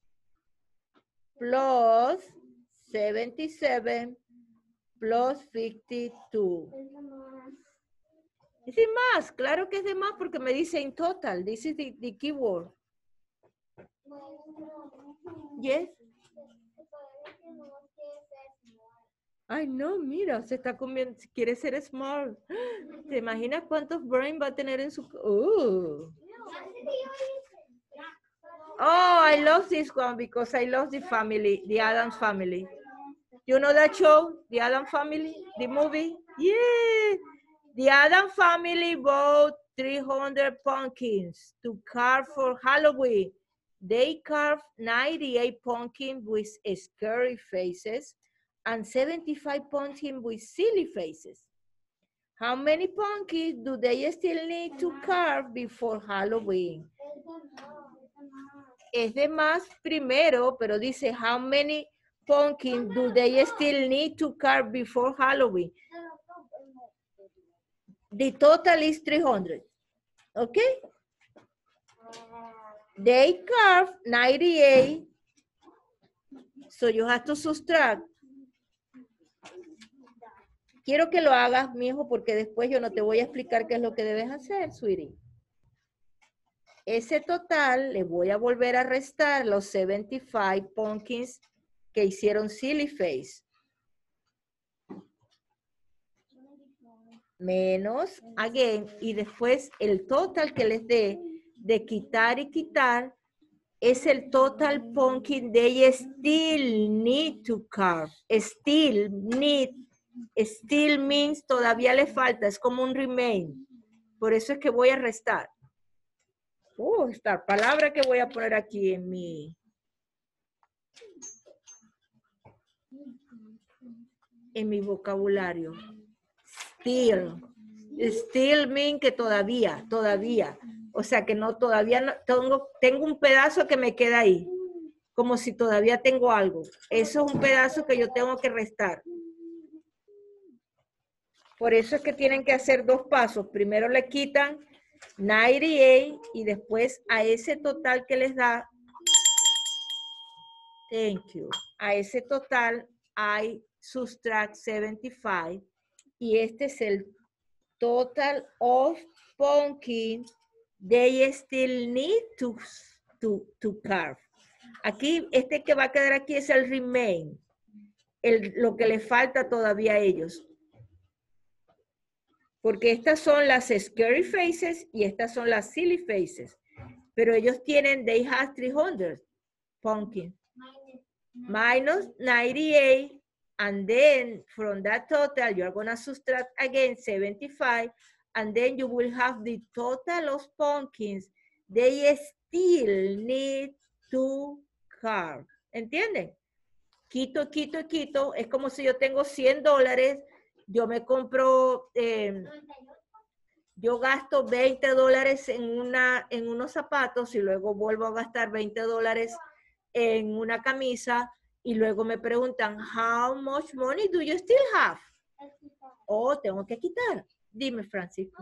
plus seventy-seven plus fifty-two. ¿Es de más? Claro que es de más porque me dice in total. This is the, the keyword. Yes. Ay, no, mira, se está comiendo, quiere ser smart. ¿Te imaginas cuántos brain va a tener en su... Uh. Oh, I love this one because I love the family, the Addams family. You know that show, the Addams family, the movie? Yeah. The Addams family bought three hundred pumpkins to carve for Halloween. They carved ninety-eight pumpkins with scary faces and seventy-five pumpkins with silly faces. How many pumpkins do they still need to carve before Halloween? Es de más primero, pero dice, how many pumpkins do they still need to carve before Halloween? The total is three hundred, okay? They carved ninety-eight, so you have to subtract. Quiero que lo hagas, mijo, porque después yo no te voy a explicar qué es lo que debes hacer, sweetie. Ese total le voy a volver a restar los setenta y cinco pumpkins que hicieron silly face. Menos, again, y después el total que les dé de quitar y quitar es el total pumpkin they still need to carve. Still need, still means todavía le falta, es como un remain. Por eso es que voy a restar. Uh, esta palabra que voy a poner aquí en mi... en mi vocabulario. Still. Still mean que todavía, todavía. O sea que no, todavía no, tengo, tengo un pedazo que me queda ahí. Como si todavía tengo algo. Eso es un pedazo que yo tengo que restar. Por eso es que tienen que hacer dos pasos. Primero le quitan noventa y ocho y después a ese total que les da, thank you, a ese total I subtract setenta y cinco y este es el total of pumpkin they still need to, to, to carve. Aquí, este que va a quedar aquí es el remain, el, lo que le falta todavía a ellos. Porque estas son las scary faces y estas son las silly faces. Pero ellos tienen, they have three hundred pumpkin. Minus ninety-eight. And then from that total, you're going to subtract again seventy-five. And then you will have the total of pumpkins they still need to carve. ¿Entienden? Quito, quito, quito. Es como si yo tengo cien dólares. Yo me compro, eh, yo gasto veinte dólares en, una, en unos zapatos y luego vuelvo a gastar veinte dólares en una camisa y luego me preguntan, how much money do you still have? Oh, tengo que quitar. Dime, Francisco.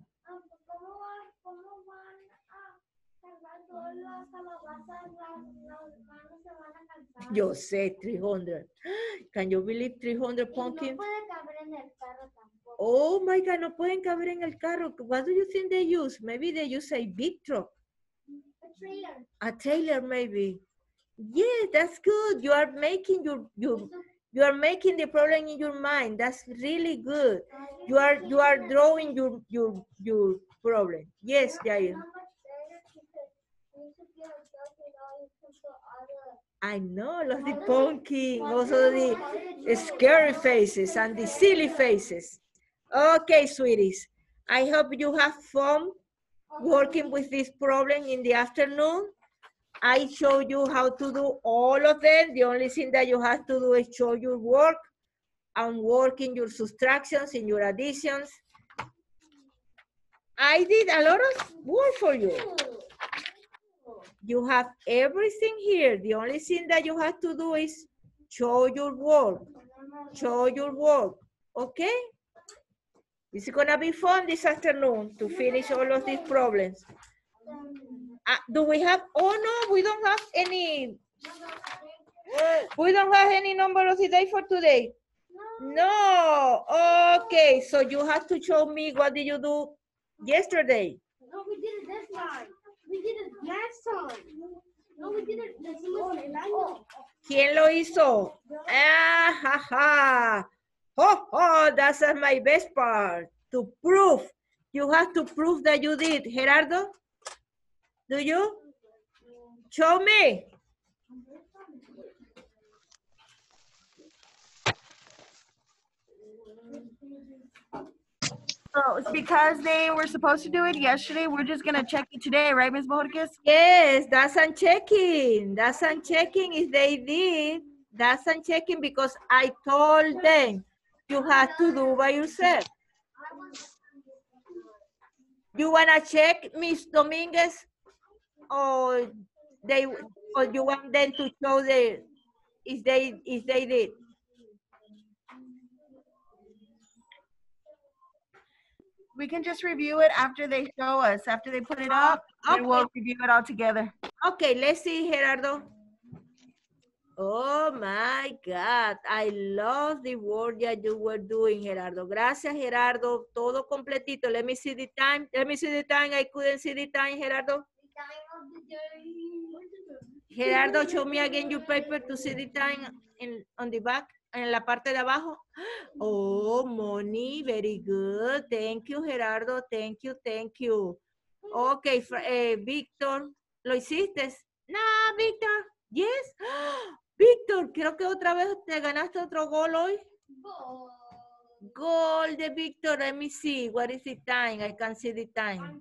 ¿Cómo van a cargar todas las calabazas? Las manos se van a cansar. Yo sé, three hundred. Can you believe three hundred pumpkins? No puede caber en el carro tampoco. Oh my God, no pueden caber en el carro. What do you think they use? Maybe they use a big truck. A trailer. A trailer, maybe. Yeah, that's good. You are making your your you are making the problem in your mind. That's really good. You are you are drawing your your your problem. Yes, Jair. I know, los debunking, also the scary faces and the silly faces. Okay, sweeties. I hope you have fun working with this problem in the afternoon. I show you how to do all of them. The only thing that you have to do is show your work and work in your subtractions, in your additions. I did a lot of work for you. You have everything here. The only thing that you have to do is show your work. Show your work, okay? It's gonna be fun this afternoon to finish all of these problems. Uh, do we have, oh no, we don't have any, we don't have any number of the day for today. No, okay, so you have to show me what did you do yesterday. No, we did it this time. We did it last time. No, we did it this time. ¿Quién lo hizo? Ah, ja, ja. Oh, oh, that's my best part. To prove. You have to prove that you did. Gerardo, do you? Show me. So it's because they were supposed to do it yesterday. We're just gonna check it today, right, Miz Bojorquez? Yes, that's I'm checking. That's I'm checking if they did. That's I'm checking because I told them you have to do by yourself. You wanna check, Miss Dominguez, or they, or you want them to show the if they if they did? We can just review it after they show us, after they put it up, Okay. and we'll review it all together. Okay, let's see, Gerardo. Oh my God, I love the work that you were doing, Gerardo. Gracias, Gerardo. Todo completito. Let me see the time. Let me see the time. I couldn't see the time, Gerardo. Gerardo, show me again your paper to see the time in, on the back, en la parte de abajo. Oh, Moni, very good. Thank you, Gerardo. Thank you, thank you. Okay, eh, Víctor, ¿lo hiciste? No, Víctor. Yes. Víctor, creo que otra vez te ganaste otro gol hoy. Goal de Víctor. Let me see. What is the time? I can't see the time.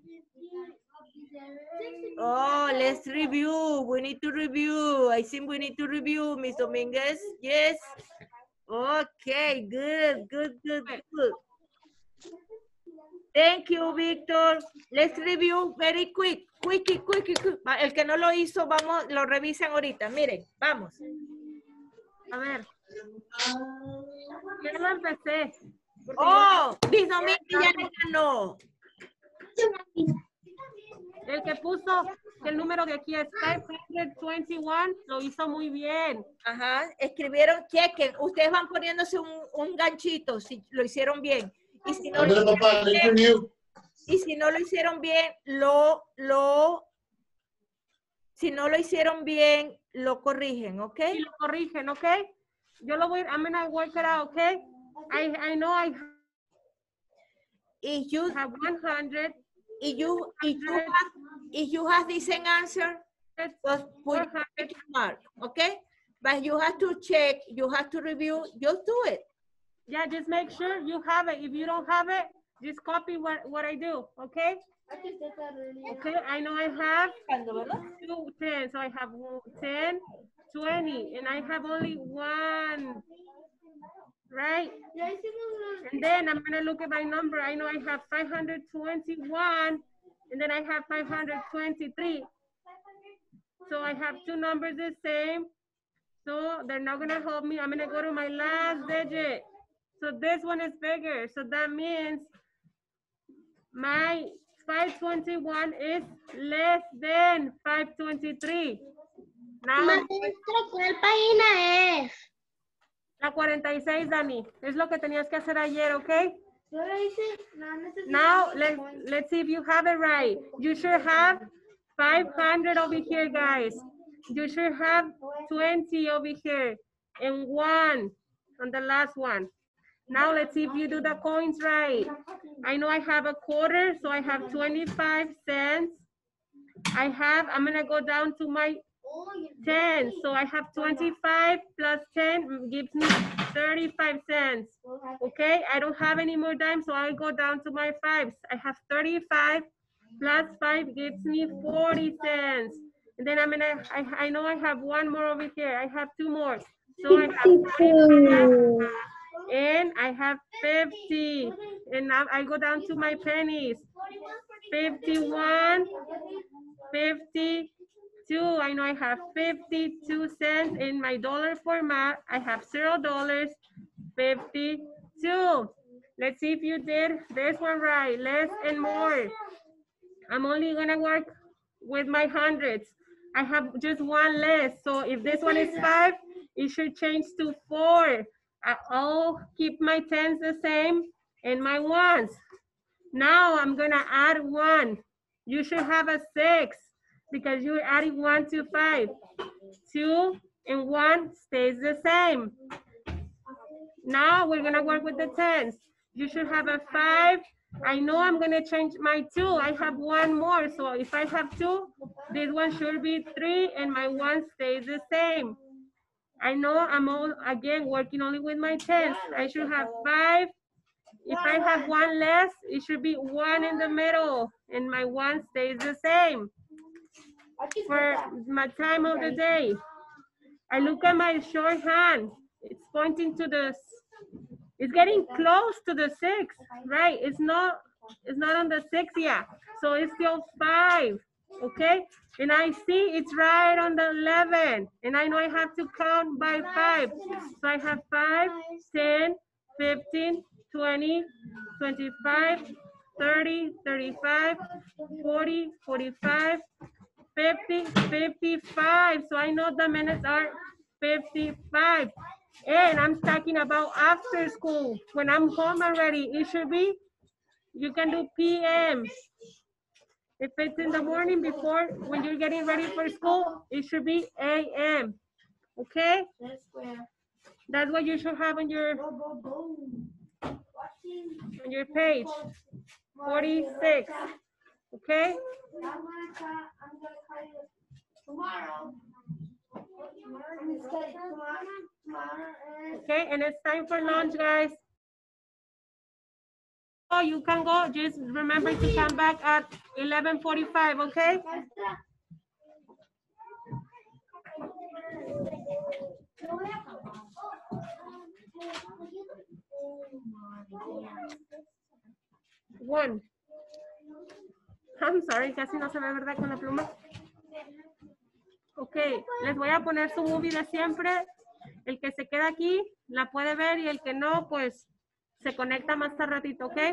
Oh, let's review. We need to review. I think we need to review, Miss Dominguez. Yes. Okay, good, good, good, good. Thank you, Víctor. Let's review very quick. Quicky, quicky, quick. El que no lo hizo, vamos, lo revisan ahorita. Miren, vamos. A ver. Yo no empecé. Oh, Miss Dominguez ya le ganó. El que puso el número de aquí es quinientos veintiuno, lo hizo muy bien. Ajá, escribieron, chequen. Ustedes van poniéndose un, un ganchito si lo hicieron bien. Y si no, lo hicieron bien, y si no lo hicieron bien, lo, lo, si no lo hicieron bien, lo corrigen, ¿ok? Sí, lo corrigen, ¿ok? Yo lo voy, I'm gonna work it out, ¿ok? I, I know I If you have one hundred. If you, if you have, if you have the same answer, just put a mark, okay? But you have to check, you have to review, just do it. Yeah, just make sure you have it. If you don't have it, just copy what, what I do, okay? Okay, I know I have two, ten, so I have ten, twenty, and I have only one, right? And then I'm gonna look at my number. I know I have five hundred twenty-one, and then I have five hundred twenty-three. So I have two numbers the same, so they're not gonna help me. I'm gonna go to my last digit. So this one is bigger, so that means my five twenty-one is less than five twenty-three. Now, Maestra, ¿cuál página es? la cuarenta y seis, Dani. Es lo que tenías que hacer ayer, ¿ok? Yo lo hice. No, necesito. Now, let, let's see if you have it right. You should have five hundred over here, guys. You should have twenty over here and one on the last one. Now, let's see if you do the coins right. I know I have a quarter, so I have twenty-five cents. I have, I'm gonna go down to my ten. So I have twenty-five plus ten gives me thirty-five cents. Okay, I don't have any more dimes, so I'll go down to my fives. I have thirty-five plus five gives me forty cents. And then I'm gonna, I, I know I have one more over here. I have two more. So I have twenty-five and I have fifty. And now I go down to my pennies. fifty-one, fifty-two. I know I have fifty-two cents in my dollar format. I have zero dollars, fifty-two. Let's see if you did this one right. Less and more. I'm only gonna work with my hundreds. I have just one less. So if this one is five, it should change to four. I'll keep my tens the same and my ones. Now I'm gonna add one. You should have a six because you're adding one to five. Two and one stays the same. Now we're gonna work with the tens. You should have a five. I know I'm gonna change my two. I have one more. So if I have two, this one should be three and my one stays the same. I know I'm all, again, working only with my tens. I should have five. If I have one less, it should be one in the middle and my one stays the same. For my time of the day, I look at my shorthand. It's pointing to the, it's getting close to the six, right? It's not, it's not on the six yet. So it's still five, okay? And I see it's right on the eleven. And I know I have to count by five. So I have five, ten, fifteen, twenty, twenty-five, thirty, thirty-five, forty, forty-five, fifty, fifty-five. So I know the minutes are fifty-five. And I'm talking about after school. When I'm home already, it should be, you can do P M. If it's in the morning before, when you're getting ready for school, it should be A M. Okay? That's what you should have on your, on your page. forty-six. Okay? Okay, and it's time for lunch, guys. Oh, you can go. Just remember to come back at eleven forty-five, okay? One. I'm sorry, casi no se ve, ¿verdad? Con la pluma. Ok, les voy a poner su movie de siempre. El que se queda aquí la puede ver y el que no, pues se conecta más tarde ratito, ¿ok?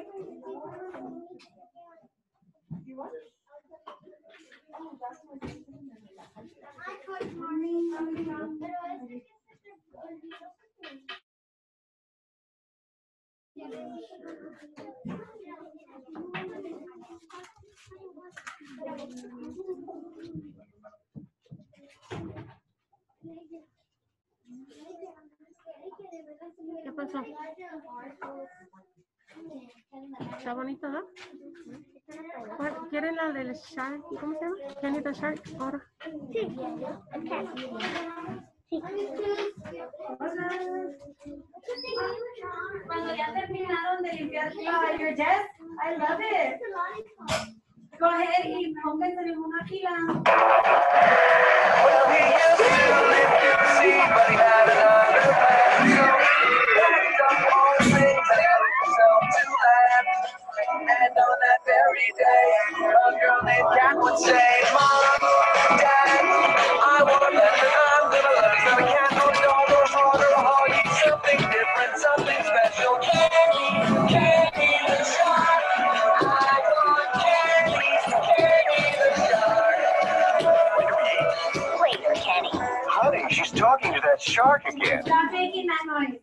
¿Qué pasó? Está bonito, ¿no? ¿Quieren la del Shark? ¿Cómo se llama? Kenny the Shark. Ahora. Sí. Sí. Cuando ya terminaron de limpiar uh, your desk, I love it. Go ahead y pónganse en una fila. Well, he used to live in the sea, but he had another plan. So he picked up all the things and got himself to land. And on that very day, a girl named Cat would say, Mom, Dad, I want to let you, I'm gonna let you, I can't no dog or hog or hog, eat something different, something special. Candy, Candy the Shark. I want Candy, Candy the Shark. Wait for Kenny. Honey, she's talking to that shark again. Stop making that noise.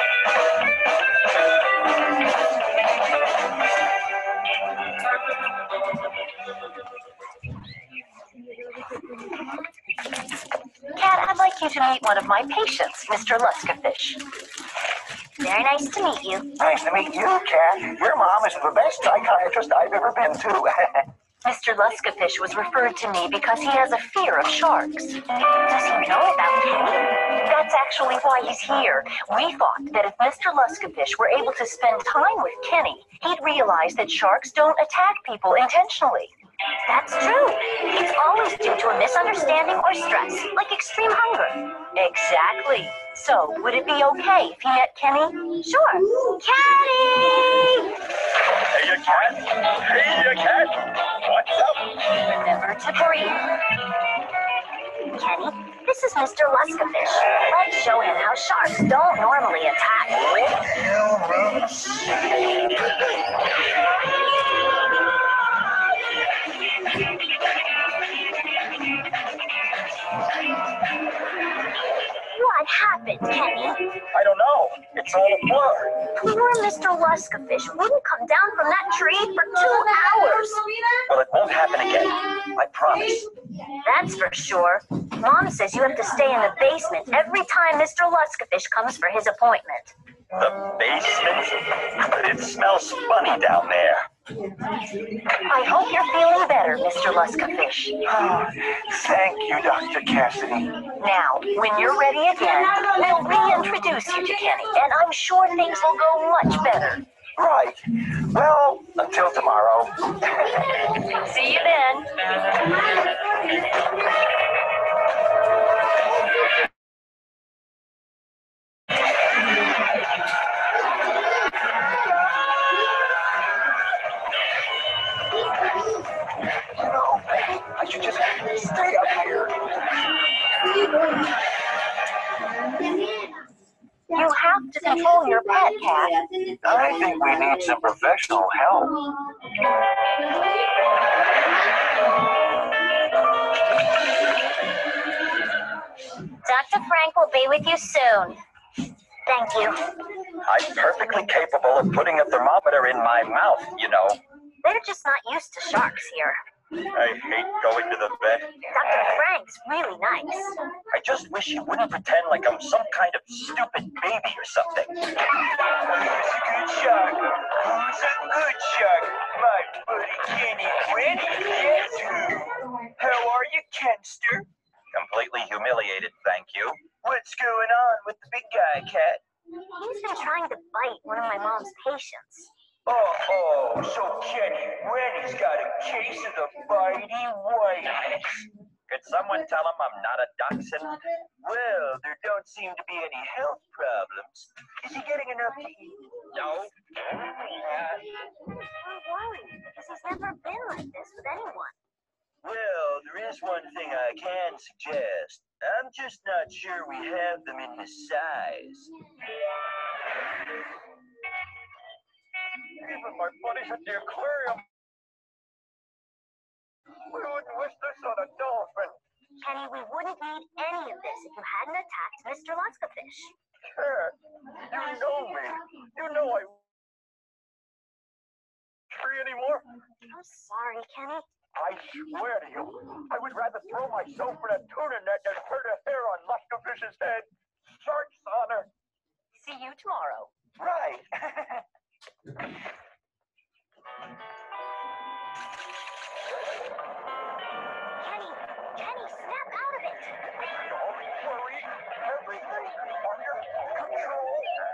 Cat, I'd like you to meet one of my patients, Mister Luskafish. Very nice to meet you. Nice to meet you, Cat. Your mom is the best psychiatrist I've ever been to. Mister Luskafish was referred to me because he has a fear of sharks. Does he know about Kenny? That's actually why he's here. We thought that if Mister Luskafish were able to spend time with Kenny, he'd realize that sharks don't attack people intentionally. That's true. It's always due to a misunderstanding or stress, like extreme hunger. Exactly. So, would it be okay if he met Kenny? Sure. Kenny! Hey, you cat. Hey, you cat. What's up? Remember to breathe. Kenny, this is Mister Luskafish. Let's show him how sharks don't normally attack. What happened, Kenny? I don't know. It's all a blur. Poor Mister Luskafish wouldn't come down from that tree for two hours. Well, it won't happen again. I promise. That's for sure. Mom says you have to stay in the basement every time Mister Luskafish comes for his appointment. The basement? But it smells funny down there. I hope you're feeling better, Mister Luskafish. Oh, thank you, Doctor Cassidy. Now, when you're ready again, we'll reintroduce you to Kenny, and I'm sure things will go much better. Right. Well, until tomorrow. See you then. You know, I should just stay up here. You have to control your pet, Cat. I think we need some professional help. Doctor Frank will be with you soon. Thank you. I'm perfectly capable of putting a thermometer in my mouth, you know. They're just not used to sharks here. I hate going to the vet. Doctor Frank's really nice. I just wish he wouldn't pretend like I'm some kind of stupid baby or something. Who's a good shark? Who's a good shark? My buddy Kenny Rennie, guess who? How are you, Kenster? Completely humiliated, thank you. What's going on with the big guy, Cat? He's been trying to bite one of my mom's patients. Oh, oh, so Kenny Rennie's got a case of the bitey whiteys. Could someone tell him I'm not a dachshund? Well, there don't seem to be any health problems. Is he getting enough to eat? No. We're worried because he's never been like this with anyone. Well, there is one thing I can suggest. I'm just not sure we have them in this size. Even my buddies at the aquarium. We wouldn't wish this on a dolphin. Kenny, we wouldn't need any of this if you hadn't attacked Mister Luskafish. Cat, you know me. You know I tree anymore. I'm sorry, Kenny. I swear to you, I would rather throw myself in a tuna net than hurt a hair on Luskafish's head. Shark's honor. See you tomorrow. Right. Kenny, Kenny, snap out of it. Don't worry, everything's under control.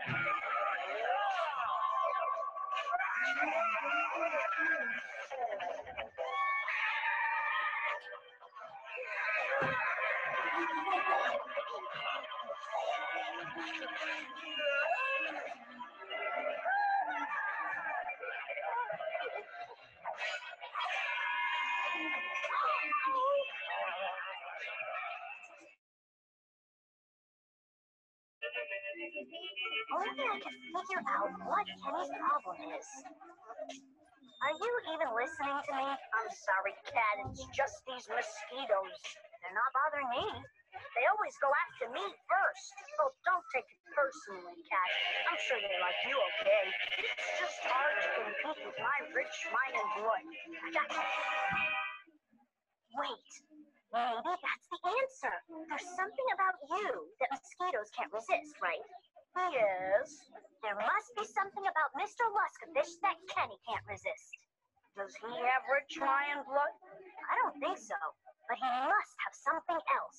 Only I can figure out what Kenny's problem is. Are you even listening to me? I'm sorry, Cat. It's just these mosquitoes. They're not bothering me. They always go after me first. Oh, don't take it personally, Cat. I'm sure they like you, okay? It's just hard to compete with my rich mind and blood. I got you. Wait. Maybe that's the answer. There's something about you that mosquitoes can't resist, right? Yes. There must be something about Mister Luskafish that Kenny can't resist. Does he have rich Mayan blood? I don't think so, but he must have something else.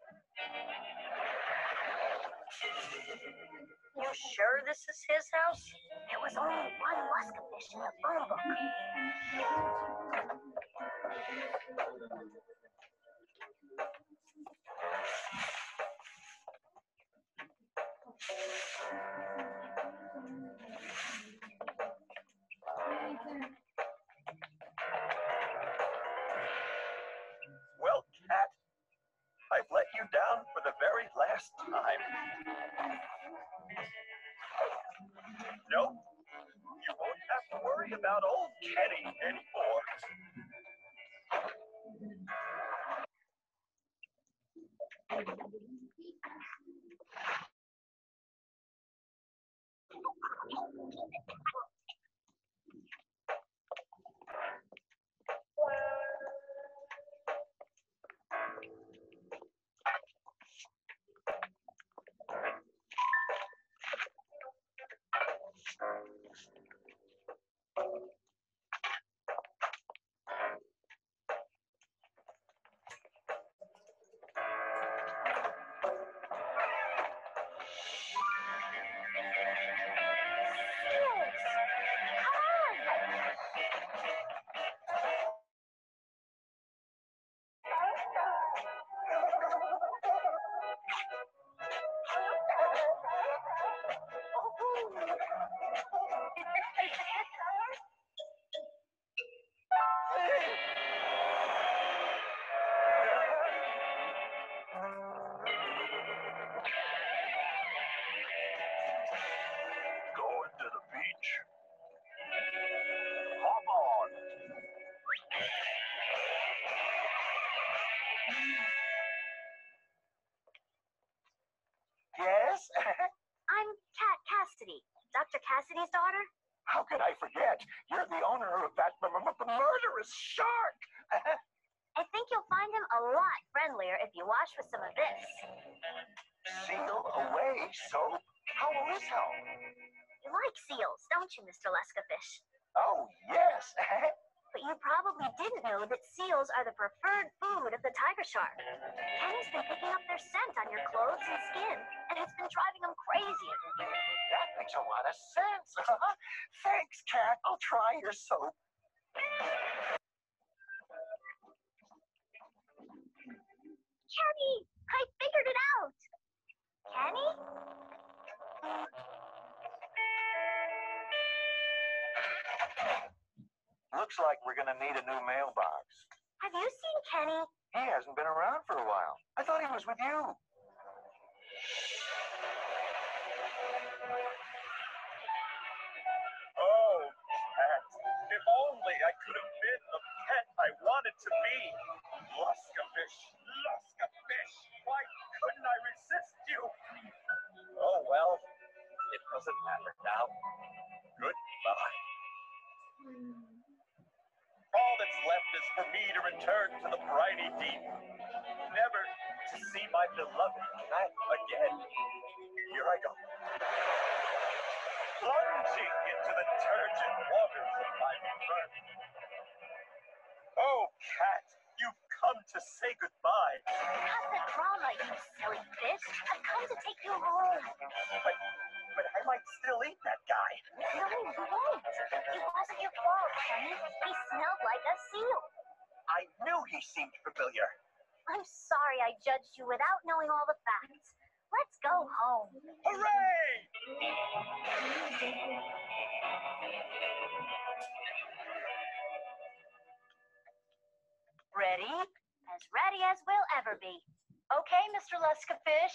You sure this is his house? There was only one Luskafish in the phone book. Well, Cat, I've let you down for the very last time. Nope, you won't have to worry about old Kenny anymore. Going to the beach? Hop on. Yes? I'm Cat Cassidy, Doctor Cassidy's daughter. How could I forget? You're the owner of that m- m- murderous shark. I think you'll find him a lot friendlier if you wash with some of this. Seal away soap? How will this help? You like seals, don't you, Mister Luskafish? Oh, yes. But you probably didn't know that seals are the preferred food of the tiger shark. Kenny's been picking up their scent on your clothes and skin, and it's been driving him crazy. That makes a lot of sense. Thanks, Cat. I'll try your soap. Kenny, I figured it out. Kenny? Looks like we're gonna need a new mailbox. Have you seen Kenny? He hasn't been around for a while. I thought he was with you. Oh, Cat. If only I could have been the pet I wanted to be. Luskafish, Luskafish. Why couldn't I resist you? Oh, well. It doesn't matter now. Goodbye. All that's left is for me to return to the briny deep, never to see my beloved cat again. Here I go, plunging into the turgid waters of my birth. Oh, Cat, you've come to say goodbye. Cut the drama, you silly fish. I've come to take you home. But, but I might still eat that guy. No, you won't. It wasn't your fault, Kenny. He smelled like a seal. I knew he seemed familiar. I'm sorry I judged you without knowing all the facts. Let's go home. Hooray! Ready? As ready as we'll ever be. Okay, Mister Luskafish.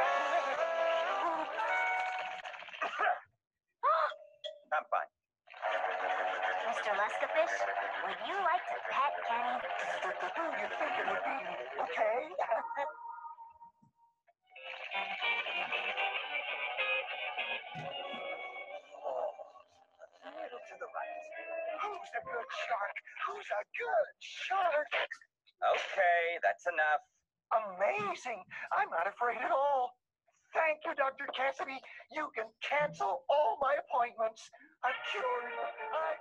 I'm fine. Mister Luskafish, would you like to pet Kenny? You think it would be okay? Oh, a little to the right. Who's a good shark? Who's a good shark? Okay, that's enough. Amazing. I'm not afraid at all. Thank you, Doctor Cassidy. You can cancel all my appointments. I'm cured. I...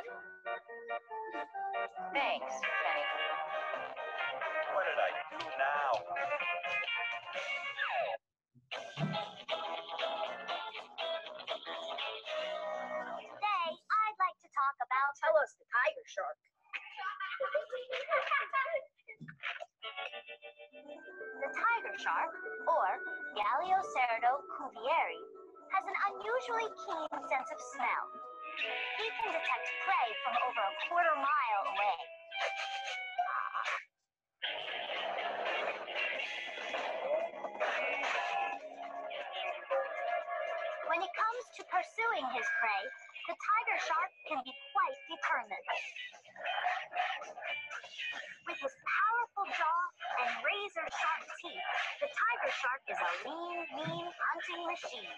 Thanks, Kenny. What did I do now? Today, I'd like to talk about... Tell us the tiger shark. The tiger shark, or Galiocerdo cuvieri, has an unusually keen sense of smell. He can detect prey from over a quarter mile away. When it comes to pursuing his prey, the tiger shark can be quite determined. With his powerful jaw and razor-sharp teeth, the tiger shark is a lean, mean hunting machine.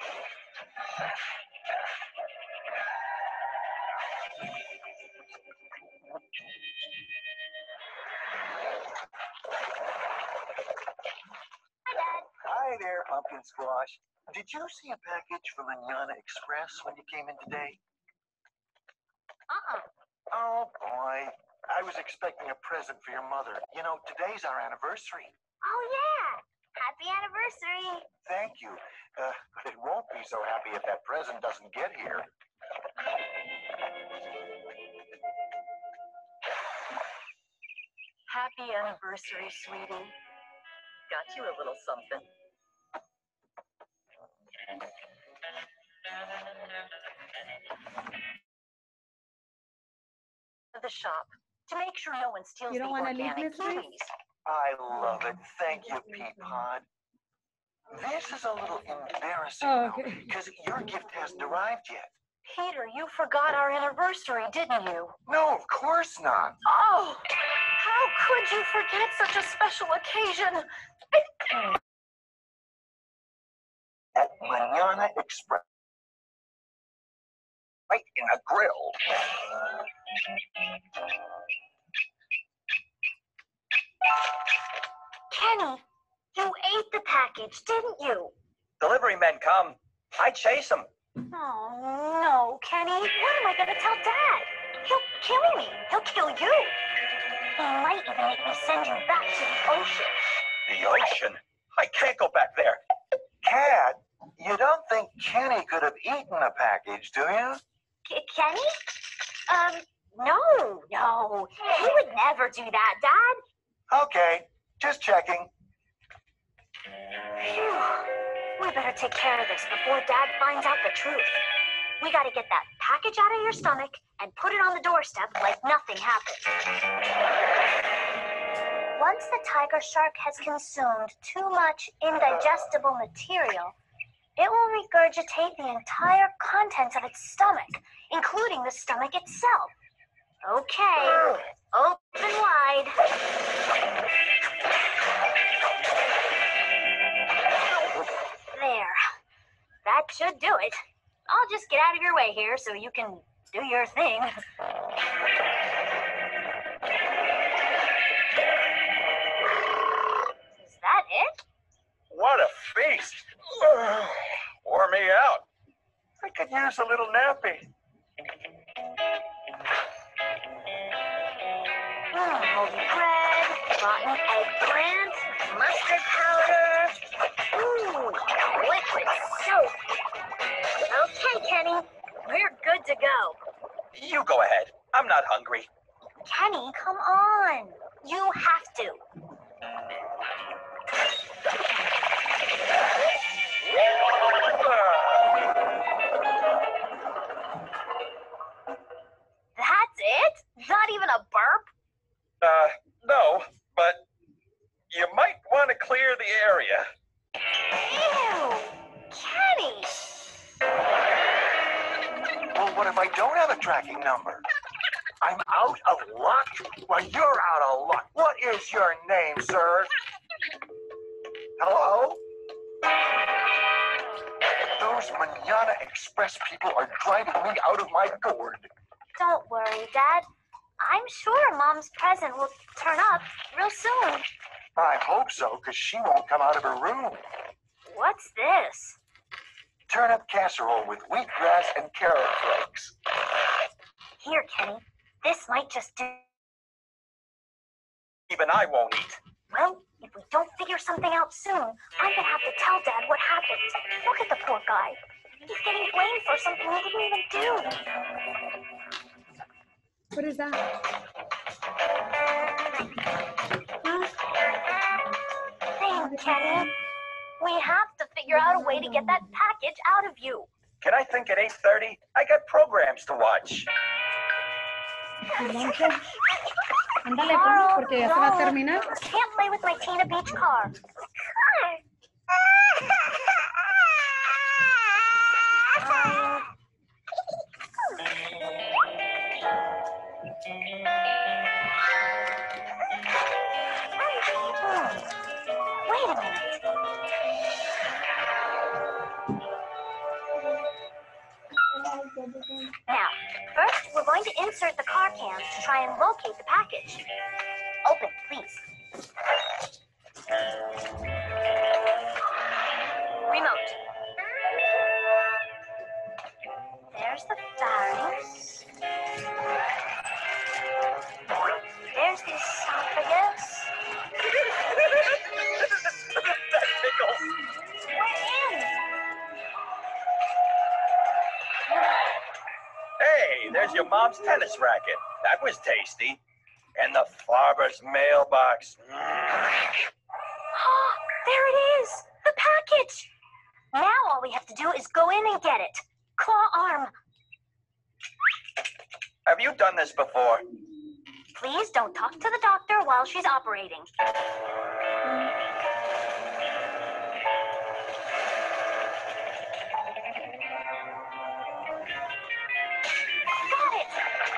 Hi, Dad. Hi there, Pumpkin Squash. Did you see a package from Manana Express when you came in today? Uh-uh. Oh, boy. I was expecting a present for your mother. You know, today's our anniversary. Oh, yeah. Happy anniversary. Thank you. Uh, but it won't be so happy if that present doesn't get here. Happy anniversary, sweetie. Got you a little something. The shop to make sure no one steals You don't the wanna leave, organic Miss Reese? kiwis. I love it. Thank you, Peapod. This is a little embarrassing, Oh, though, okay. because your gift hasn't arrived yet. Peter, you forgot our anniversary, didn't you? No, of course not. Oh, how could you forget such a special occasion? At Manana Express. Right in a grill. Kenny, you ate the package, didn't you? Delivery men come. I chase them. Oh, no, Kenny. What am I going to tell Dad? He'll kill me. He'll kill you. He might even make me send you back to the ocean. The ocean? I can't go back there. Cat, you don't think Kenny could have eaten a package, do you? K- Kenny? Um, no, no. He would never do that, Dad. Okay, just checking. Phew. We better take care of this before Dad finds out the truth. We gotta get that package out of your stomach and put it on the doorstep like nothing happened. Once the tiger shark has consumed too much indigestible material, it will regurgitate the entire contents of its stomach, including the stomach itself. Okay, open wide. There. That should do it. I'll just get out of your way here so you can do your thing. Is that it? What a feast! Wore me out. I could use a little nappy. Mm, moldy bread, rotten eggplant, mustard powder. Ooh, liquid soap. Okay, Kenny, we're good to go. You go ahead. I'm not hungry. Kenny, come on. You have to. That's it? Not even a burp? Uh, no, but you might want to clear the area. Ew! Kenny! Well, what if I don't have a tracking number? I'm out of luck? Well, you're out of luck. What is your name, sir? Hello? Those Manana Express people are driving me out of my gourd. Don't worry, Dad. I'm sure Mom's present will turn up real soon. I hope so, because she won't come out of her room. What's this? turnip casserole with wheatgrass and carrot flakes. Here, Kenny. This might just do. Even I won't eat. Well, if we don't figure something out soon, I'm gonna have to tell Dad what happened. Look at the poor guy. He's getting blamed for something he didn't even do. What is that? Huh? Dang, Kenny. We have to figure out a way to get that package out of you. Can I think at eight thirty? I got programs to watch. Ándale, pues, porque ya se va a terminar. Can't play with my Tina Beach car. Wait a minute. Now, first we're going to insert the car cams to try and locate the package. Open, please. Remote. There's the pharynx. There's the esophagus. That pickles. We're in. Hey, there's your mom's tennis racket. That was tasty. And the Farber's mailbox. Oh, there it is. The package. Now all we have to do is go in and get it. Claw arm. Have you done this before? Please don't talk to the doctor while she's operating. Got it.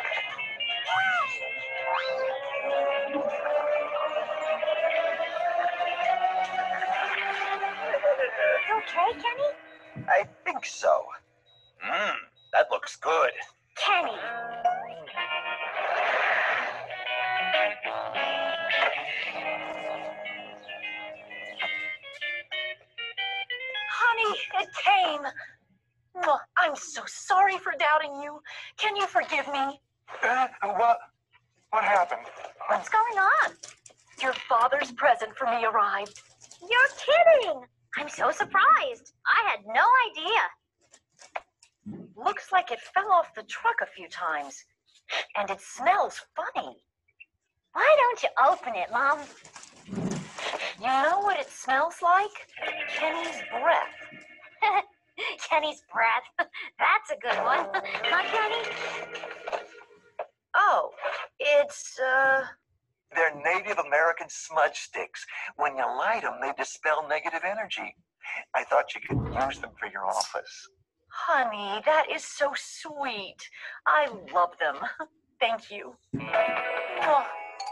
You okay, Kenny? I think so. Mmm, that looks good. Kenny. Honey, it came. Oh, I'm so sorry for doubting you. Can you forgive me? Uh, what? What happened? What's going on? Your father's present for me arrived. You're kidding! I'm so surprised. I had no idea. Looks like it fell off the truck a few times. And it smells funny. Why don't you open it, Mom? You know what it smells like? Kenny's breath. Kenny's breath. That's a good one. Huh, Kenny? Oh, it's, uh... They're Native American smudge sticks. When you light them, they dispel negative energy. I thought you could use them for your office. Honey, that is so sweet. I love them. Thank you. Oh.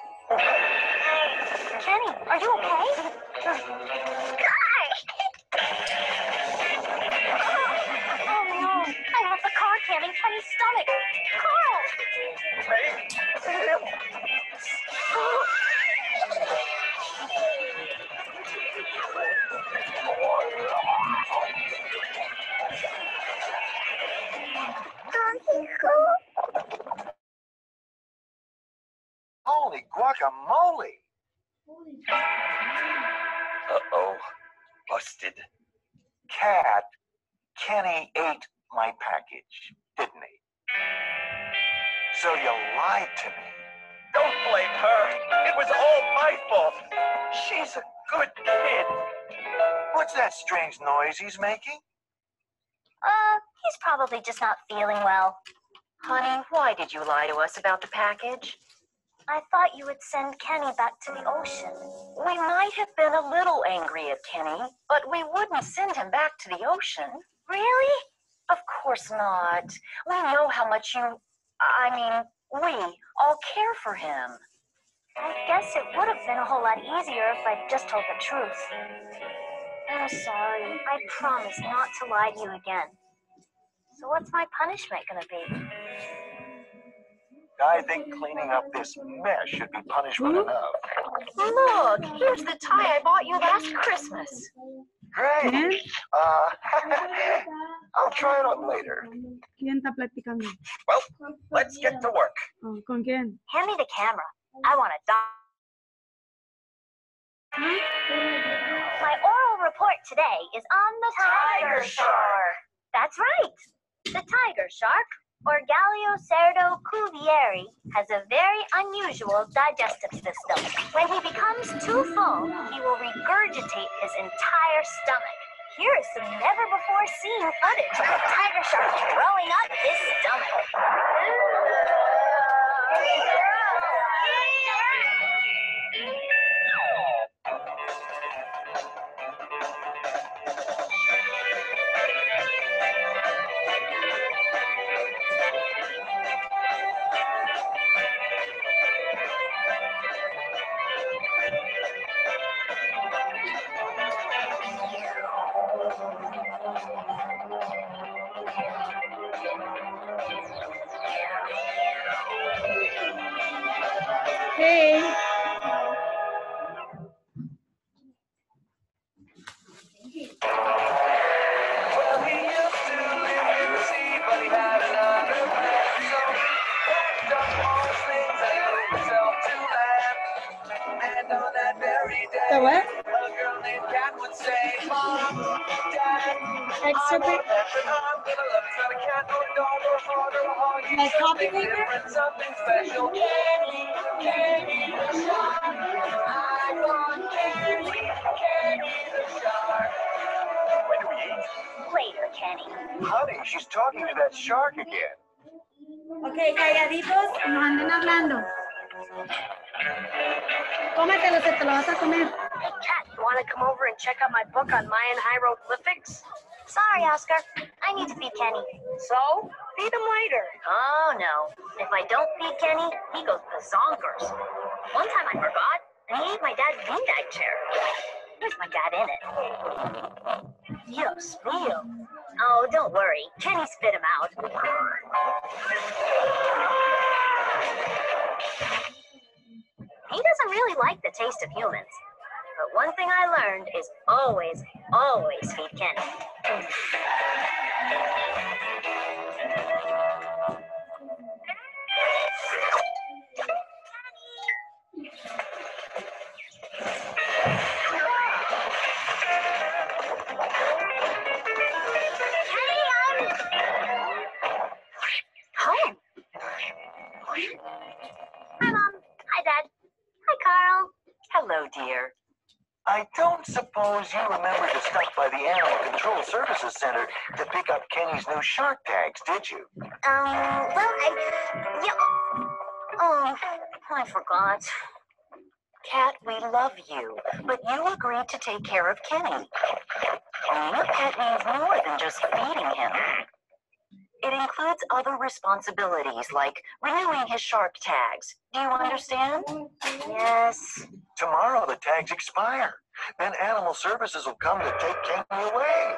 Kenny, are you okay? Oh no, I left the car cam in Kenny's stomach. Carl! Holy guacamole! Uh-oh. Busted. Cat, Kenny ate my package, didn't he? So you lied to me. Don't blame her. It was all my fault. She's a good kid. What's that strange noise he's making? Uh, he's probably just not feeling well. Honey, why did you lie to us about the package? I thought you would send Kenny back to the ocean. We might have been a little angry at Kenny, but we wouldn't send him back to the ocean. Really? Of course not. We know how much you, I mean, we all care for him. I guess it would have been a whole lot easier if I'd just told the truth. I'm sorry. I promise not to lie to you again. So what's my punishment gonna be? I think cleaning up this mess should be punishment enough. Look, here's the tie I bought you last Christmas. Great. Uh, I'll try it on later. ¿Quién está platicando? Well, let's get to work. Oh, ¿con quién? Hand me the camera. I want a doc. My oral report today is on the tiger shark. That's right. The tiger shark, or Galiocerdo cuvieri, has a very unusual digestive system. When he becomes too full, he will regurgitate his entire stomach. Here is some never-before-seen footage of the tiger shark throwing up his stomach. Hey. Well, he used to live in the sea, but he had an underpants. So he packed up all his things and moved himself to land. And on that very day, The what? a girl named Kat would say, Mom, Dad, I Exhibit. want a pet, but I'm gonna love it. It's not a cat or a dog or a frog or a hog. He's Like copy something paper? different, something special. Kenny, Kenny the shark. I want Kenny, Kenny the shark. When do we eat? Later, Kenny. Honey, she's talking to that shark again. Okay, calladitos. No anden hablando. Cómetelo, se te lo vas a comer. Hey, Kat, you want to come over and check out my book on Mayan hieroglyphics? Sorry, Oscar. I need to feed Kenny. So, feed him later. Oh, no. If I don't feed Kenny, he goes bazonkers. One time I forgot, and he ate my dad's beanbag chair. There's my dad in it. Dios mío. Oh, don't worry. Kenny spit him out. He doesn't really like the taste of humans. But one thing I learned is always, always feed Kenny. Home. Hi, Mom. Hi, Dad. Hi, Carl. Hello, dear. I don't suppose you remember to stop by the Animal Control Services Center to pick up Kenny's new shark tags, did you? Um, well, I... Yeah. Oh, I forgot. Kat, we love you, but you agreed to take care of Kenny. Owning a pet means more than just feeding him. It includes other responsibilities like renewing his shark tags. Do you understand? Yes. Tomorrow the tags expire. Then Animal Services will come to take Kenny away.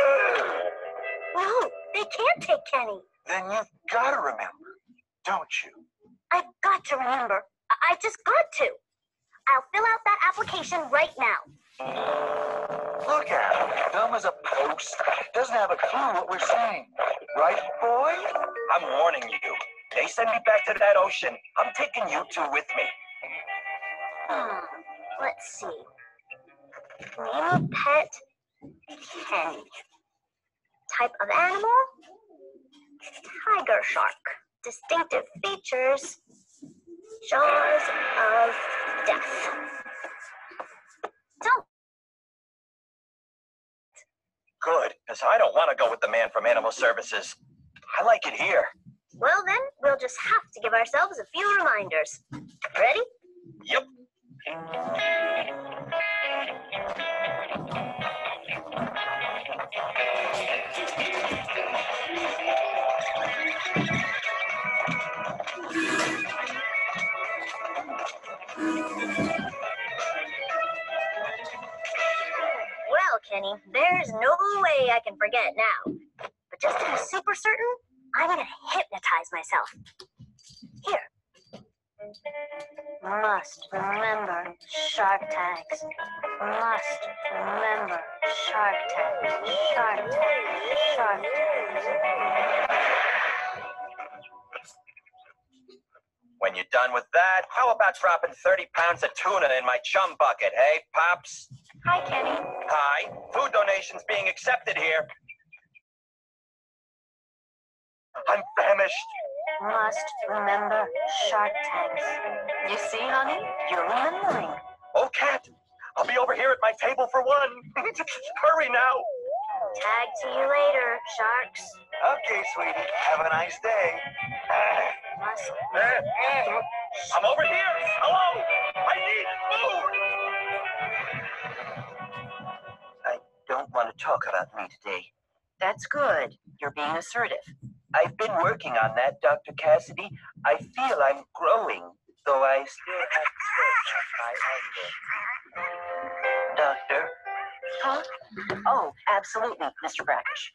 No, they can't take Kenny. Then you've got to remember, don't you? I've got to remember. I, I just got to. I'll fill out that application right now. Look at him, dumb as a post. Doesn't have a clue what we're saying. Right, boy? I'm warning you. They send me back to that ocean. I'm taking you two with me. Hmm. Let's see. Name of pet, Kenny. Type of animal, tiger shark. Distinctive features, jaws of death. Don't. Good, because I don't want to go with the man from Animal Services. I like it here. Well then, we'll just have to give ourselves a few reminders. Ready? Yep. Well, Kenny, there's no way I can forget now. But just to be super certain, I'm gonna hypnotize myself. Here. Must remember shark tanks. Must remember shark tanks. Shark tanks. Shark tanks. When you're done with that, how about dropping thirty pounds of tuna in my chum bucket, hey, Pops? Hi, Kenny. Hi. Food donations being accepted here. I'm famished. Must remember shark tanks. You see, honey? You're remembering. Oh, Cat, I'll be over here at my table for one. Hurry now. Tag to you later, sharks. Okay, sweetie. Have a nice day. Must I'm over here. Hello. I need food. I don't want to talk about me today. That's good. You're being assertive. I've been working on that, Doctor Cassidy. I feel I'm growing, though I still have to my anger. Doctor? Huh? Oh, absolutely, Mister Brackish.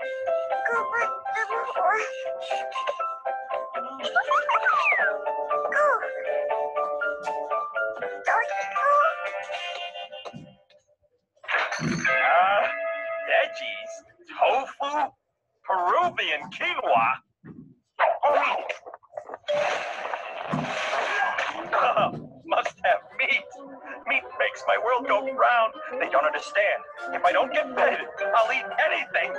Uh, veggies, tofu, Peruvian quinoa. Oh, must have meat. Meat makes my world go round. They don't understand. If I don't get fed, I'll eat anything.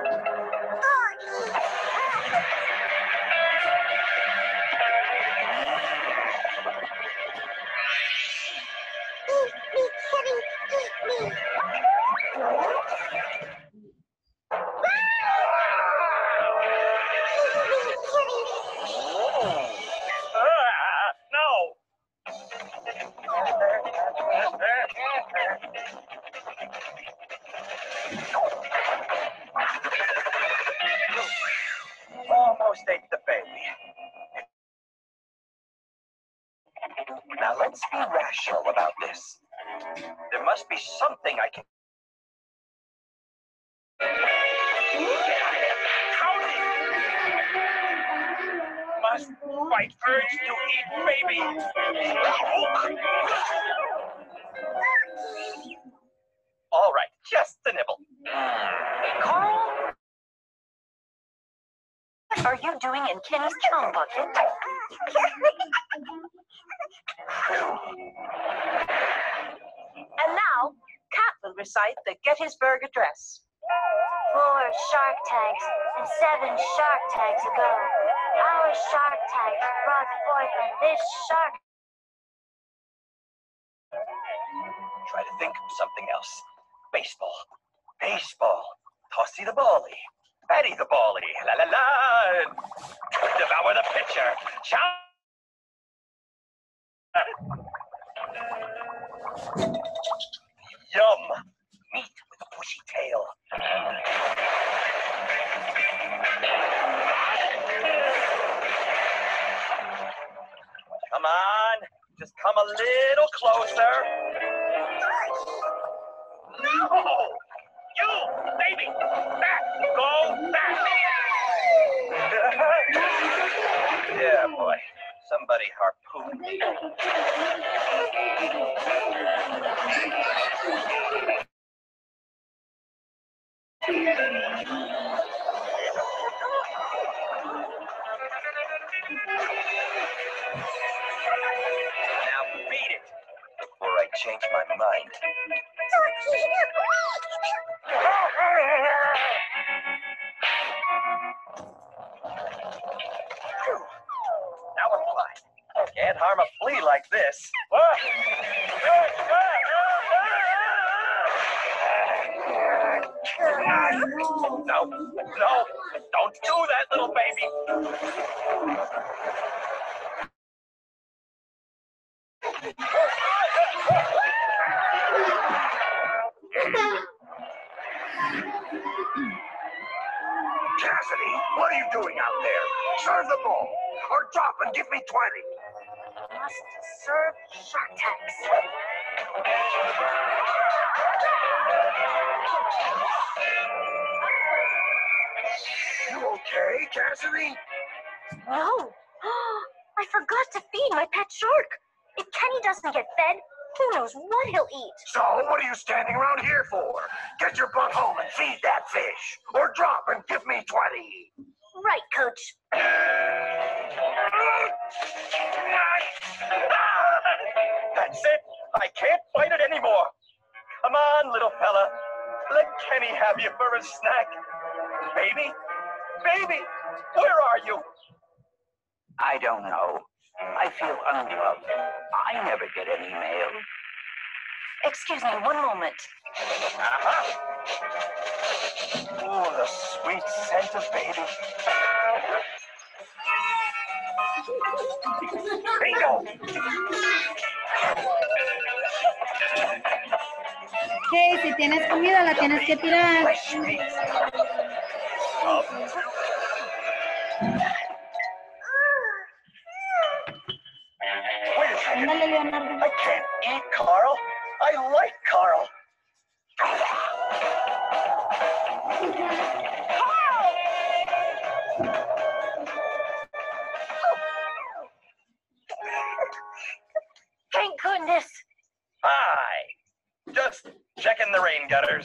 Ah, no. Almost ate the baby. Now let's be rational about this. There must be something I can. Must fight urge to eat baby. All right, just a nibble. Carl? What are you doing in Kenny's chum bucket? And now, Kat will recite the Gettysburg Address. Four shark tanks and seven shark tanks ago, our shark tank brought forth on this shark. Try to think of something else. Baseball. Baseball. Tossy the bally. Patty the bally. La la la. Devour the pitcher. Chow. Yum. Meat with a bushy tail. Come on. Just come a little closer. No! You, baby! Back! Go back! Yeah, boy. Somebody harpooned me. Now beat it before I change my mind. Now I'm fine. Can't harm a flea like this. No, no, don't do that, little baby. Cassidy, what are you doing out there? Serve the ball, or drop and give me twenty. Must serve shark tanks. You okay, Cassidy? No. I forgot to feed my pet shark. If Kenny doesn't get fed, who knows what he'll eat. So what are you standing around here for? Get your butt home and feed that fish. Or drop and give me twenty. Right, Coach. That's it. I can't fight it anymore. Come on, little fella. Let Kenny have you for a snack. Baby, baby, where are you? I don't know. I feel unloved. I never get any mail. Excuse me, one moment. Uh-huh. Oh, the sweet scent of baby. Bingo! Hey, si tienes comida, la tienes que tirar. Fresh meat. Up. Wait a second. Ándale, Leonardo. I can't eat Carl. I like Carl. Thank goodness. Hi. Just checking the rain gutters.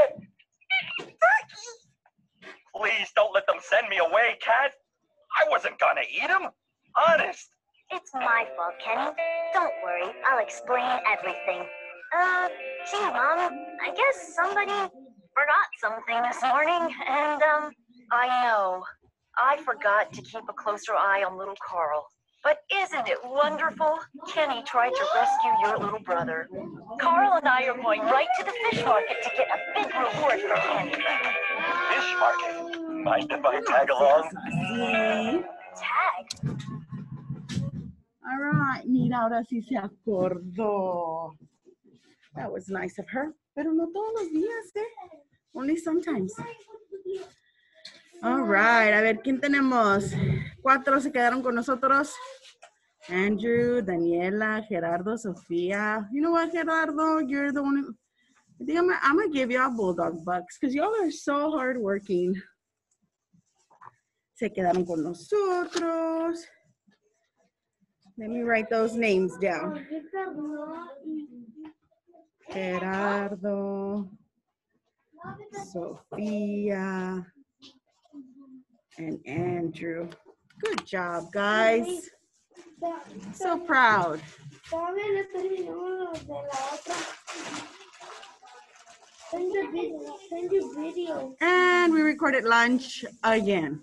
Please don't let them send me away, Cat. I wasn't gonna eat them. Honest. It's my fault, Kenny. Don't worry, I'll explain everything. Uh, gee, Mom, I guess somebody forgot something this morning, and, um, I know. I forgot to keep a closer eye on little Carl. But isn't it wonderful? Kenny tried to rescue your little brother. Carl and I are going right to the fish market to get a big reward for Kenny. Fish market. Mind if I tag along? Tag? All right, mira, ahora sí se acordó. That was nice of her, pero no todos los días, eh? Only sometimes. All right, a ver, ¿quién tenemos? Cuatro se quedaron con nosotros. Andrew, Daniela, Gerardo, Sofía. You know what, Gerardo? You're the one who... I think I'm gonna, I'm gonna give y'all bulldog bucks because y'all are so hardworking. Se quedaron con nosotros. Let me write those names down. Gerardo, Sofía, and Andrew. Good job, guys. So proud. And we recorded lunch again.